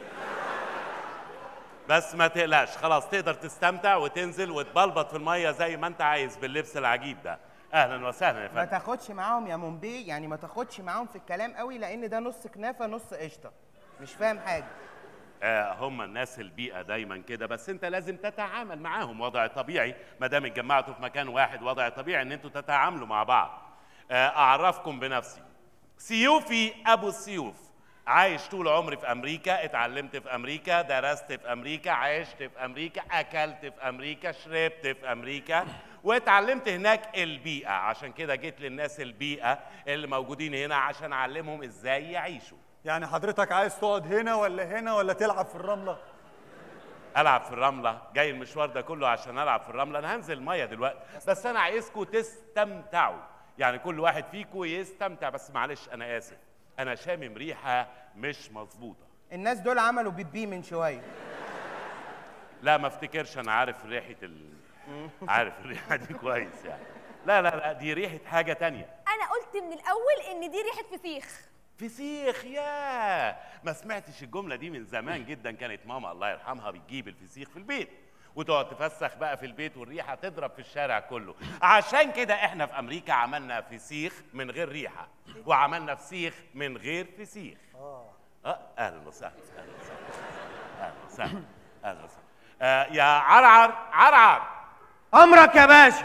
بس ما تقلقش، خلاص تقدر تستمتع وتنزل وتبلبط في المية زي ما انت عايز باللبس العجيب ده. اهلا وسهلا يا ما فندم. تاخدش معاهم يا مومبي، يعني ما تاخدش معاهم في الكلام قوي، لان ده نص كنافه نص قشطه. مش فاهم حاجه. آه هم الناس البيئة دايما كده، بس انت لازم تتعامل معاهم وضع طبيعي. ما دام اتجمعتوا في مكان واحد وضع طبيعي ان انتوا تتعاملوا مع بعض. آه اعرفكم بنفسي. سيوفي ابو السيوف، عايش طول عمري في امريكا، اتعلمت في امريكا، درست في امريكا، عشت في امريكا، اكلت في امريكا، شربت في امريكا، واتعلمت هناك البيئة. عشان كده جيت للناس البيئة اللي موجودين هنا عشان اعلمهم ازاي يعيشوا. يعني حضرتك عايز تقعد هنا ولا هنا ولا تلعب في الرملة؟ العب في الرمله. جاي المشوار ده كله عشان العب في الرمله. انا هنزل الميه دلوقتي، بس انا عايزكم تستمتعوا، يعني كل واحد فيكم يستمتع. بس معلش انا اسف، انا شامم ريحه مش مظبوطه. الناس دول عملوا بيبي من شويه. لا ما افتكرش، انا عارف ريحه ال... عارف الريحه دي كويس يعني. لا لا لا دي ريحه حاجه تانية. انا قلت من الاول ان دي ريحه فسيخ. فسيخ؟ ياه ما سمعتش الجمله دي من زمان جدا. كانت ماما الله يرحمها بتجيب الفسيخ في البيت وتقعد تفسخ بقى في البيت والريحه تضرب في الشارع كله. عشان كده احنا في امريكا عملنا فسيخ من غير ريحه، وعملنا فسيخ من غير فسيخ. اه اه اهلا وسهلا اهلا وسهلا اهلا وسهلا اهلا وسهلا. آه يا عرعر عرعر. امرك يا باشا.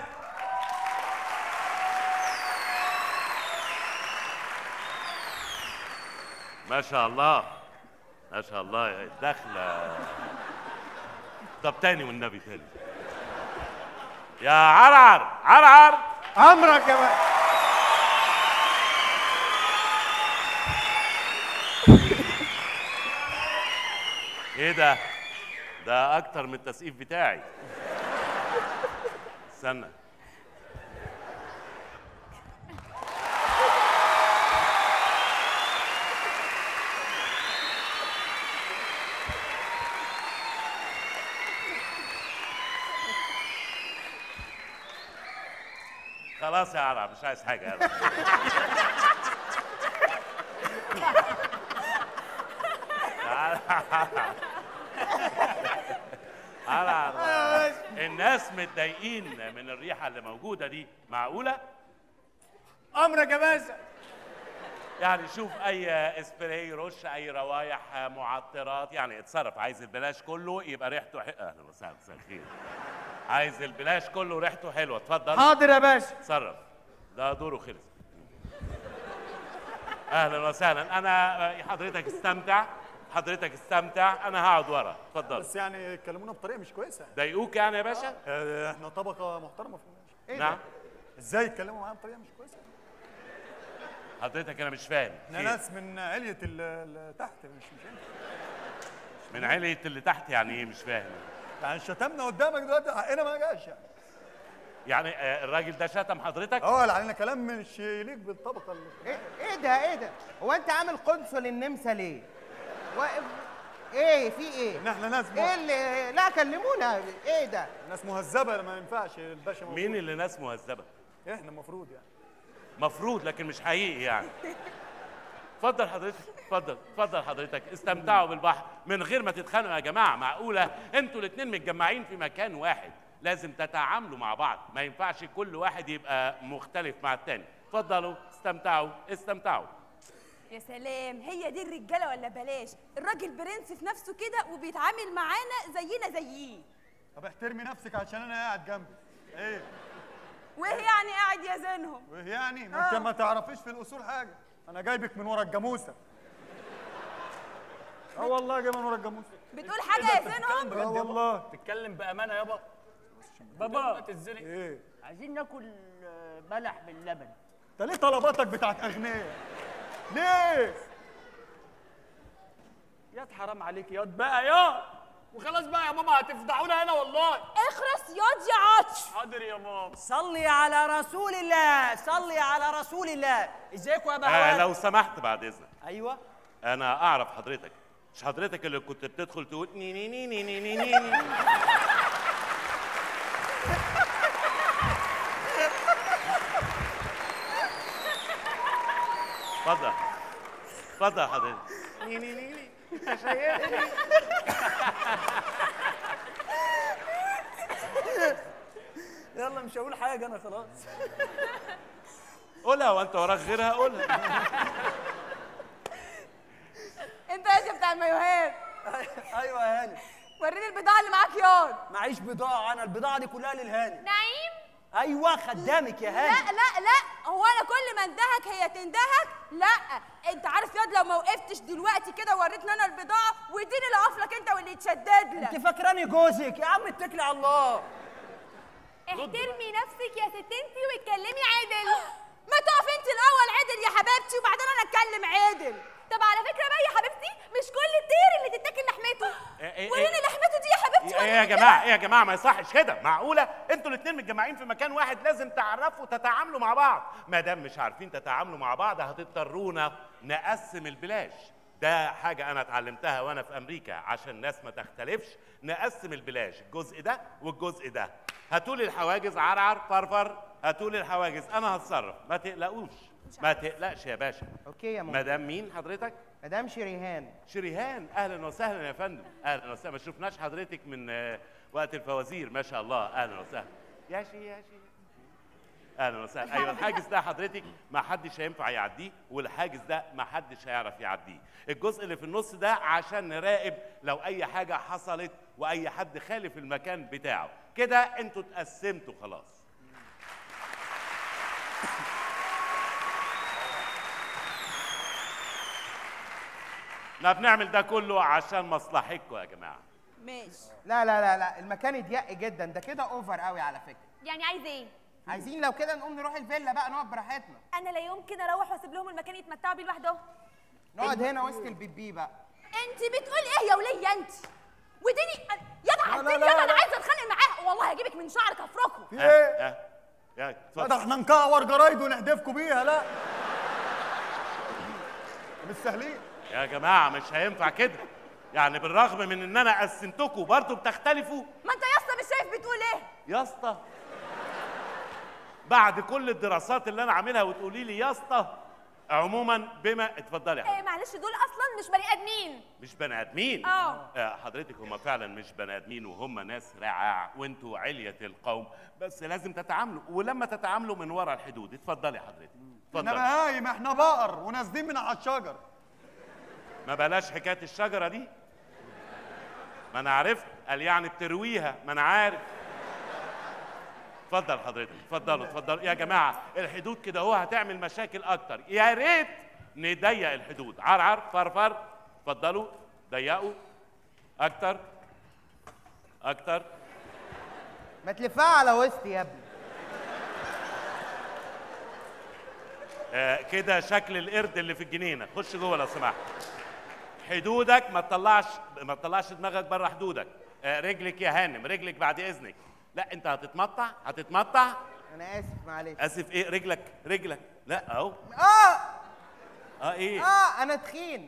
ما شاء الله ما شاء الله الدخله. طب تاني والنبي تاني. يا عرعر عرعر. امرك يا باشا. ايه ده؟ ده اكتر من التسقيف بتاعي. استنى. خلاص يا عرعر مش عايز حاجه. يلا. عرعر الناس متضايقين من الريحه اللي موجوده دي، معقوله؟ امرك يا باشا. يعني شوف اي اسبراي رش اي روايح معطرات، يعني اتصرف. عايز البلاش كله يبقى ريحته حلوه. اهلا وسهلا مساء الخير. عايز البلاش كله ريحته حلوه. اتفضل. حاضر يا باشا. اتصرف. ده دوره خلص. اهلا وسهلا. انا حضرتك استمتع، حضرتك استمتع، انا هقعد ورا. اتفضل. بس يعني كلمونا بطريقه مش كويسه. ضايقوك يعني يا باشا؟ آه، احنا طبقه محترمه في المنشأ. إيه نعم. ازاي يتكلموا معايا بطريقه مش كويسه؟ حضرتك انا مش فاهم. احنا ناس من علية اللي تحت، مش مش انت. من علية اللي تحت يعني ايه؟ مش فاهم. يعني شتمنا قدامك دلوقتي حقنا ما جاش يعني. يعني آه، الراجل ده شتم حضرتك؟ اه قال علينا كلام مش يليق بالطبقه اللي ايه ايه ده ايه ده؟ هو انت عامل قنصل النمسا ليه؟ واقف ايه في ايه؟ ان احنا ناس ايه اللي لا كلمونا ايه ده؟ ناس مهذبه ما ينفعش الباشا موجود. مين اللي ناس مهذبه؟ احنا المفروض يعني. مفروض لكن مش حقيقي يعني. اتفضل حضرتك، اتفضل اتفضل حضرتك، استمتعوا بالبحر من غير ما تتخانقوا يا جماعه. معقوله انتوا الاثنين متجمعين في مكان واحد؟ لازم تتعاملوا مع بعض، ما ينفعش كل واحد يبقى مختلف مع التاني. اتفضلوا استمتعوا استمتعوا. يا سلام، هي دي الرجاله ولا بلاش؟ الراجل برنس في نفسه كده وبيتعامل معانا زينا زيه. طب احترمي نفسك عشان انا قاعد جنبي. ايه؟ وايه يعني قاعد يزنهم؟ وايه يعني؟ ما انت ما تعرفيش في الاصول حاجه. انا جايبك من ورا الجاموسه. اه والله جاي من ورا الجاموسه. بتقول حاجه يزنهم؟ اه والله. تتكلم بامانه يابا. بابا تتزنق. ايه؟ عايزين ناكل آه، بلح باللبن. انت ليه طلباتك بتاعت اغنياء؟ ليه؟ ياض حرام عليك ياض بقى ياض. وخلاص بقى يا ماما هتفضحونا هنا والله. اخرس ياض يا عطش. حاضر يا ماما. صلي على رسول الله، صلي على رسول الله. ازيكم يا آه بهوات؟ لو سمحت بعد اذنك. ايوه. انا اعرف حضرتك، مش حضرتك اللي كنت بتدخل تقول ني ني ني ني ني ني ني ني. اتفضل اتفضل حضرتك. ني ني ني ني. انت شايفني؟ يلا مش هقول حاجه انا خلاص. قولها وانت وراك غيرها، قولها. انت يا بتاع المايوهات. ايوه يا هاني. وريني البضاعه اللي معاك ياض. معيش بضاعه، انا البضاعه دي كلها للهاني. نعيم. ايوه خدامك يا هاني. لا لا لا، هو انا كل ما اندهك هي تندهك؟ لا، انت عارف ياض لو ما وقفتش دلوقتي كده وريتني انا البضاعه واديني اللي اقف لك انت واللي يتشدد لك. انت فاكراني جوزك يا عم؟ اتكلي على الله. احترمي نفسك يا ست انتي واتكلمي عادل. ما تقف انت الاول عدل يا حبيبتي وبعدين انا اتكلم عدل. طب على فكره بقى يا حبيبتي، مش كل الطير اللي تتاكل لحمته. وريني لحمته دي يا حبيبتي. ايه يا جماعه ايه يا جماعه، ما يصحش كده. معقوله انتوا الاثنين متجمعين في مكان واحد؟ لازم تعرفوا تتعاملوا مع بعض. ما دام مش عارفين تتعاملوا مع بعض هتضطرونا نقسم البلاش. ده حاجه انا اتعلمتها وانا في امريكا عشان الناس ما تختلفش. نقسم البلاش، الجزء ده والجزء ده. هاتولي الحواجز عرعر فرفر، هاتولي الحواجز انا هتصرف، ما تقلقوش. ما تقلقش يا باشا. اوكي يا ماما. مدام مين حضرتك؟ مدام شريهان. شريهان، اهلا وسهلا يا فندم. اهلا وسهلا، ما شفناش حضرتك من آه، وقت الفوازير. ما شاء الله، اهلا وسهلا. يا شي يا شي. اهلا وسهلا. ايوه الحاجز ده حضرتك ما حدش هينفع يعديه، والحاجز ده ما حدش هيعرف يعديه. الجزء اللي في النص ده عشان نراقب لو اي حاجه حصلت واي حد خالف المكان بتاعه. كده انتوا اتقسمتوا خلاص. احنا بنعمل ده كله عشان مصلحتكم يا جماعه. ماشي. لا لا لا لا، المكان ضيق جدا، ده كده اوفر قوي على فكره. يعني عايز ايه؟ عايزين لو كده نقوم نروح الفيلا بقى نقعد براحتنا. انا لا يمكن اروح واسيب لهم المكان يتمتعوا بيه لوحدهم. نقعد هنا وسط البيبي بقى. انت بتقول ايه يا وليه انت؟ وديني يا لا، عديني لا، يلا، انا لا. عايزه اتخانق معاه والله هجيبك من شعرك افركه. في ايه؟ ها يا لا اتفضل. ده احنا نكعور جرايد ونحدفكوا بيها. لا مش سهلين يا جماعه مش هينفع كده. يعني بالرغم من ان انا قسمتكم برضه بتختلفوا. ما انت يا اسطى مش شايف بتقول ايه؟ يا اسطى بعد كل الدراسات اللي انا عاملها وتقولي لي يا اسطى؟ عموما بما اتفضلي يا ايه حضرتك. معلش، دول اصلا مش بني ادمين. مش بني ادمين. اه. آه، حضرتك هم فعلا مش بني ادمين وهم ناس رعاع وانتوا علية القوم، بس لازم تتعاملوا، ولما تتعاملوا من ورا الحدود. اتفضلي حضرتك. احنا اتفضلي. بهايم، احنا بقر ونازلين من على الشجر. ما بلاش حكايه الشجره دي. ما انا عرفت، قال يعني بترويها، ما انا عارف. اتفضل حضرتك، اتفضلوا اتفضلوا يا جماعه. الحدود كده اهو هتعمل مشاكل اكتر، يا ريت نضيق الحدود. عرعر فرفر، اتفضلوا ضيقوا اكتر اكتر. ما تلفها على وسطي يا ابني. آه كده شكل القرد اللي في الجنينه. خش جوه لو سمحت. حدودك ما تطلعش ما تطلعش دماغك بره حدودك. آه رجلك يا هانم، رجلك بعد اذنك. لا انت هتتمطع هتتمطع. انا اسف معلش. اسف ايه؟ رجلك رجلك لا اهو. اه اه ايه؟ اه انا تخين.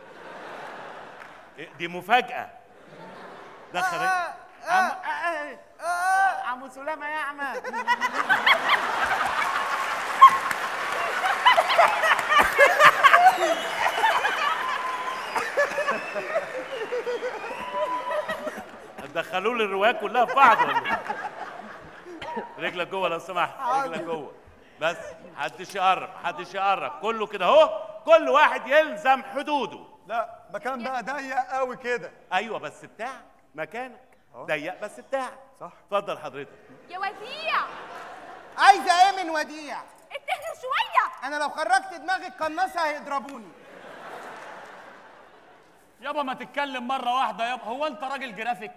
إيه دي مفاجأة. دخل آه آه عم... آه آه آه عمو سلامة يا أحمد. دخلوا لي الروايات كلها في بعض ولا إيه؟ رجلك جوه لو سمحت، رجلك جوه بس. محدش يقرب، محدش يقرب، كله كده اهو، كل واحد يلزم حدوده. لا مكان بقى ضيق قوي كده. ايوه بس بتاعك، مكانك ضيق بس بتاعك. صح. اتفضل حضرتك. يا وديع عايزه ايه من وديع؟ اتهنى شويه. انا لو خرجت دماغي القناصه هيضربوني. يابا ما تتكلم مره واحده يابا، هو انت راجل جرافيك؟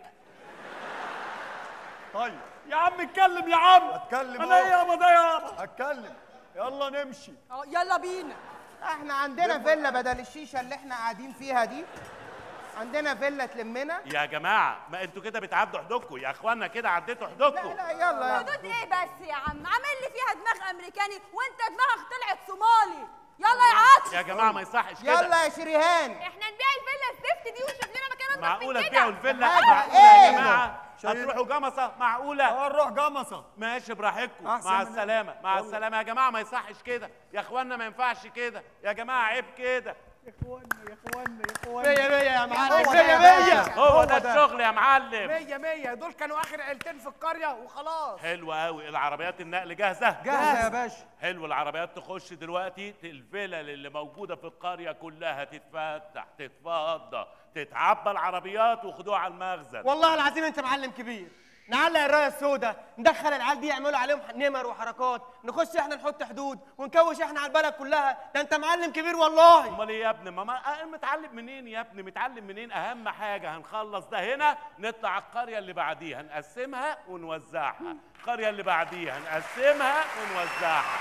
طيب يا عم اتكلم يا عم. اتكلم انا ايه يابا ده يابا؟ اتكلم. يلا نمشي. اه يلا بينا. احنا عندنا فيلا بدل الشيشه اللي احنا قاعدين فيها دي. عندنا فيلا تلمنا. يا جماعه ما انتوا كده بتعدوا حدودكم يا اخوانا، كده عديتوا حدودكم. لا لا يلا. حدود ايه بس يا عم؟ عامل لي فيها دماغ امريكاني وانت دماغك طلعت صومالي. يلا يا عاطف. يا جماعه ما يصحش كده. يلا يا شريهان. احنا نبيع الفيلا الزفت دي ونشوف لنا مكان انضف معقوله من تبيعوا كده. الفيلا؟ حاجة معقوله إيه؟ يا جماعه؟ هتروحوا جمصه؟ معقوله؟ اه نروح جمصه. ماشي براحتكم. أحسن مع من- السلامه مع يلا. السلامه. يا جماعه ما يصحش كده يا اخوانا، ما ينفعش كده يا جماعه، عيب كده. يا اخوانا يا اخوانا يا اخوانا. مية مية يا معلم، هو مية ده. مية. هو ده الشغل يا معلم. مية مية. دول كانوا آخر عيلتين في القرية وخلاص. حلو قوي. العربيات النقل جاهزه؟ جاهزة يا باشا. حلو. العربيات تخش دلوقتي، الفلل اللي موجوده في القريه كلها تتفتح تتفضى تتعبى العربيات وخدوها على المخزن. والله العظيم أنت معلم كبير. نعلق الرايه السوداء، ندخل العيال دي يعملوا عليهم نمر وحركات، نخش احنا نحط حدود ونكوش احنا على البلد كلها. ده انت معلم كبير والله. امال ايه يا ابني؟ ماما أه متعلم منين يا ابني؟ متعلم منين؟ اهم حاجه هنخلص ده هنا، نطلع على القريه اللي بعديها نقسمها ونوزعها، القريه اللي بعديها نقسمها ونوزعها.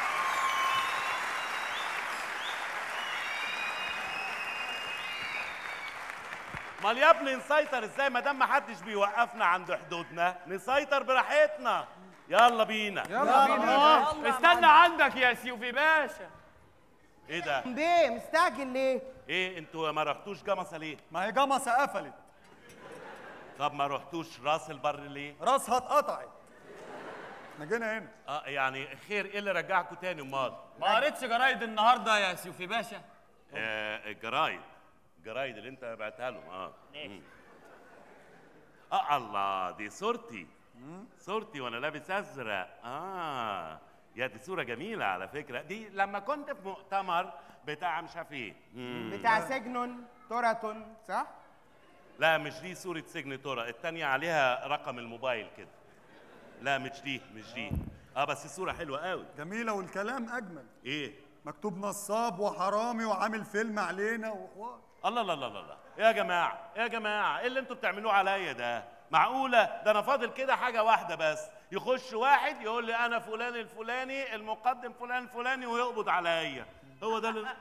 امال يا ابني نسيطر ازاي ما دام ما حدش بيوقفنا عند حدودنا؟ نسيطر براحتنا. يلا بينا. يلا بينا. آه، استنى عندك يا سيوفي باشا. ايه ده؟ ليه مستعجل ليه؟ ايه انتوا ما رحتوش جمصه ليه؟ ما هي جمصه قفلت. طب ما رحتوش راس البر ليه؟ راسها اتقطعت. احنا جينا هنا. اه يعني خير، ايه اللي رجعكم تاني امال؟ ما قريتش جرايد النهارده يا سيوفي باشا؟ آه الجرايد، الجرايد اللي انت بعتها لهم. اه مم. اه الله، دي صورتي صورتي وانا لابس ازرق. اه يا دي صوره جميله على فكره، دي لما كنت في مؤتمر بتاع مش عارف ايه. مم. بتاع سجن توراتون صح؟ لا مش دي صوره سجن تورا، التانيه عليها رقم الموبايل كده. لا مش دي مش دي. اه بس الصوره حلوه قوي. جميله والكلام اجمل. ايه؟ مكتوب نصاب وحرامي وعامل فيلم علينا وحوار. الله الله الله الله يا جماعه يا جماعه، ايه اللي انتوا بتعملوه عليا ده؟ معقوله؟ ده انا فاضل كده حاجه واحده بس، يخش واحد يقول لي انا فلان الفلاني المقدم فلان الفلاني ويقبض عليا. هو ده اللي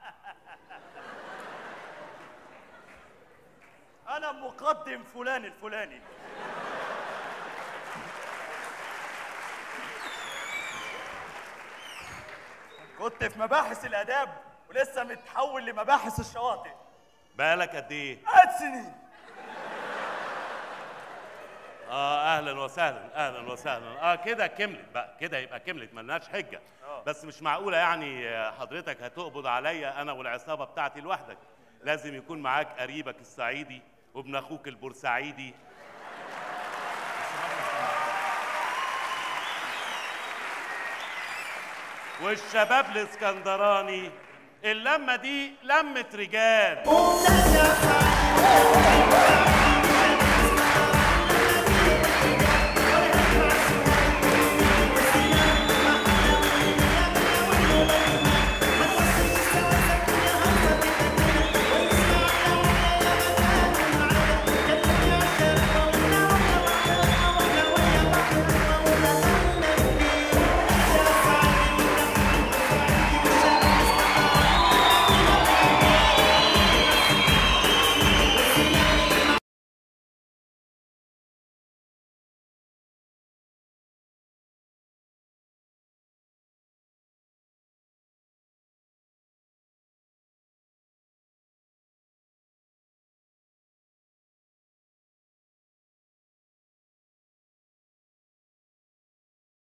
انا مقدم فلان الفلاني. كنت في مباحث الاداب ولسه متحول لمباحث الشواطئ. بالك قد ايه؟ ثلاث سنين. اه اهلا وسهلا اهلا وسهلا. اه كده كملت بقى، كده يبقى كملت ملناش حجه. بس مش معقوله يعني حضرتك هتقبض عليا انا والعصابه بتاعتي لوحدك، لازم يكون معاك قريبك الصعيدي وابن اخوك البورسعيدي والشباب الاسكندراني. اللمه دي لمه رجال.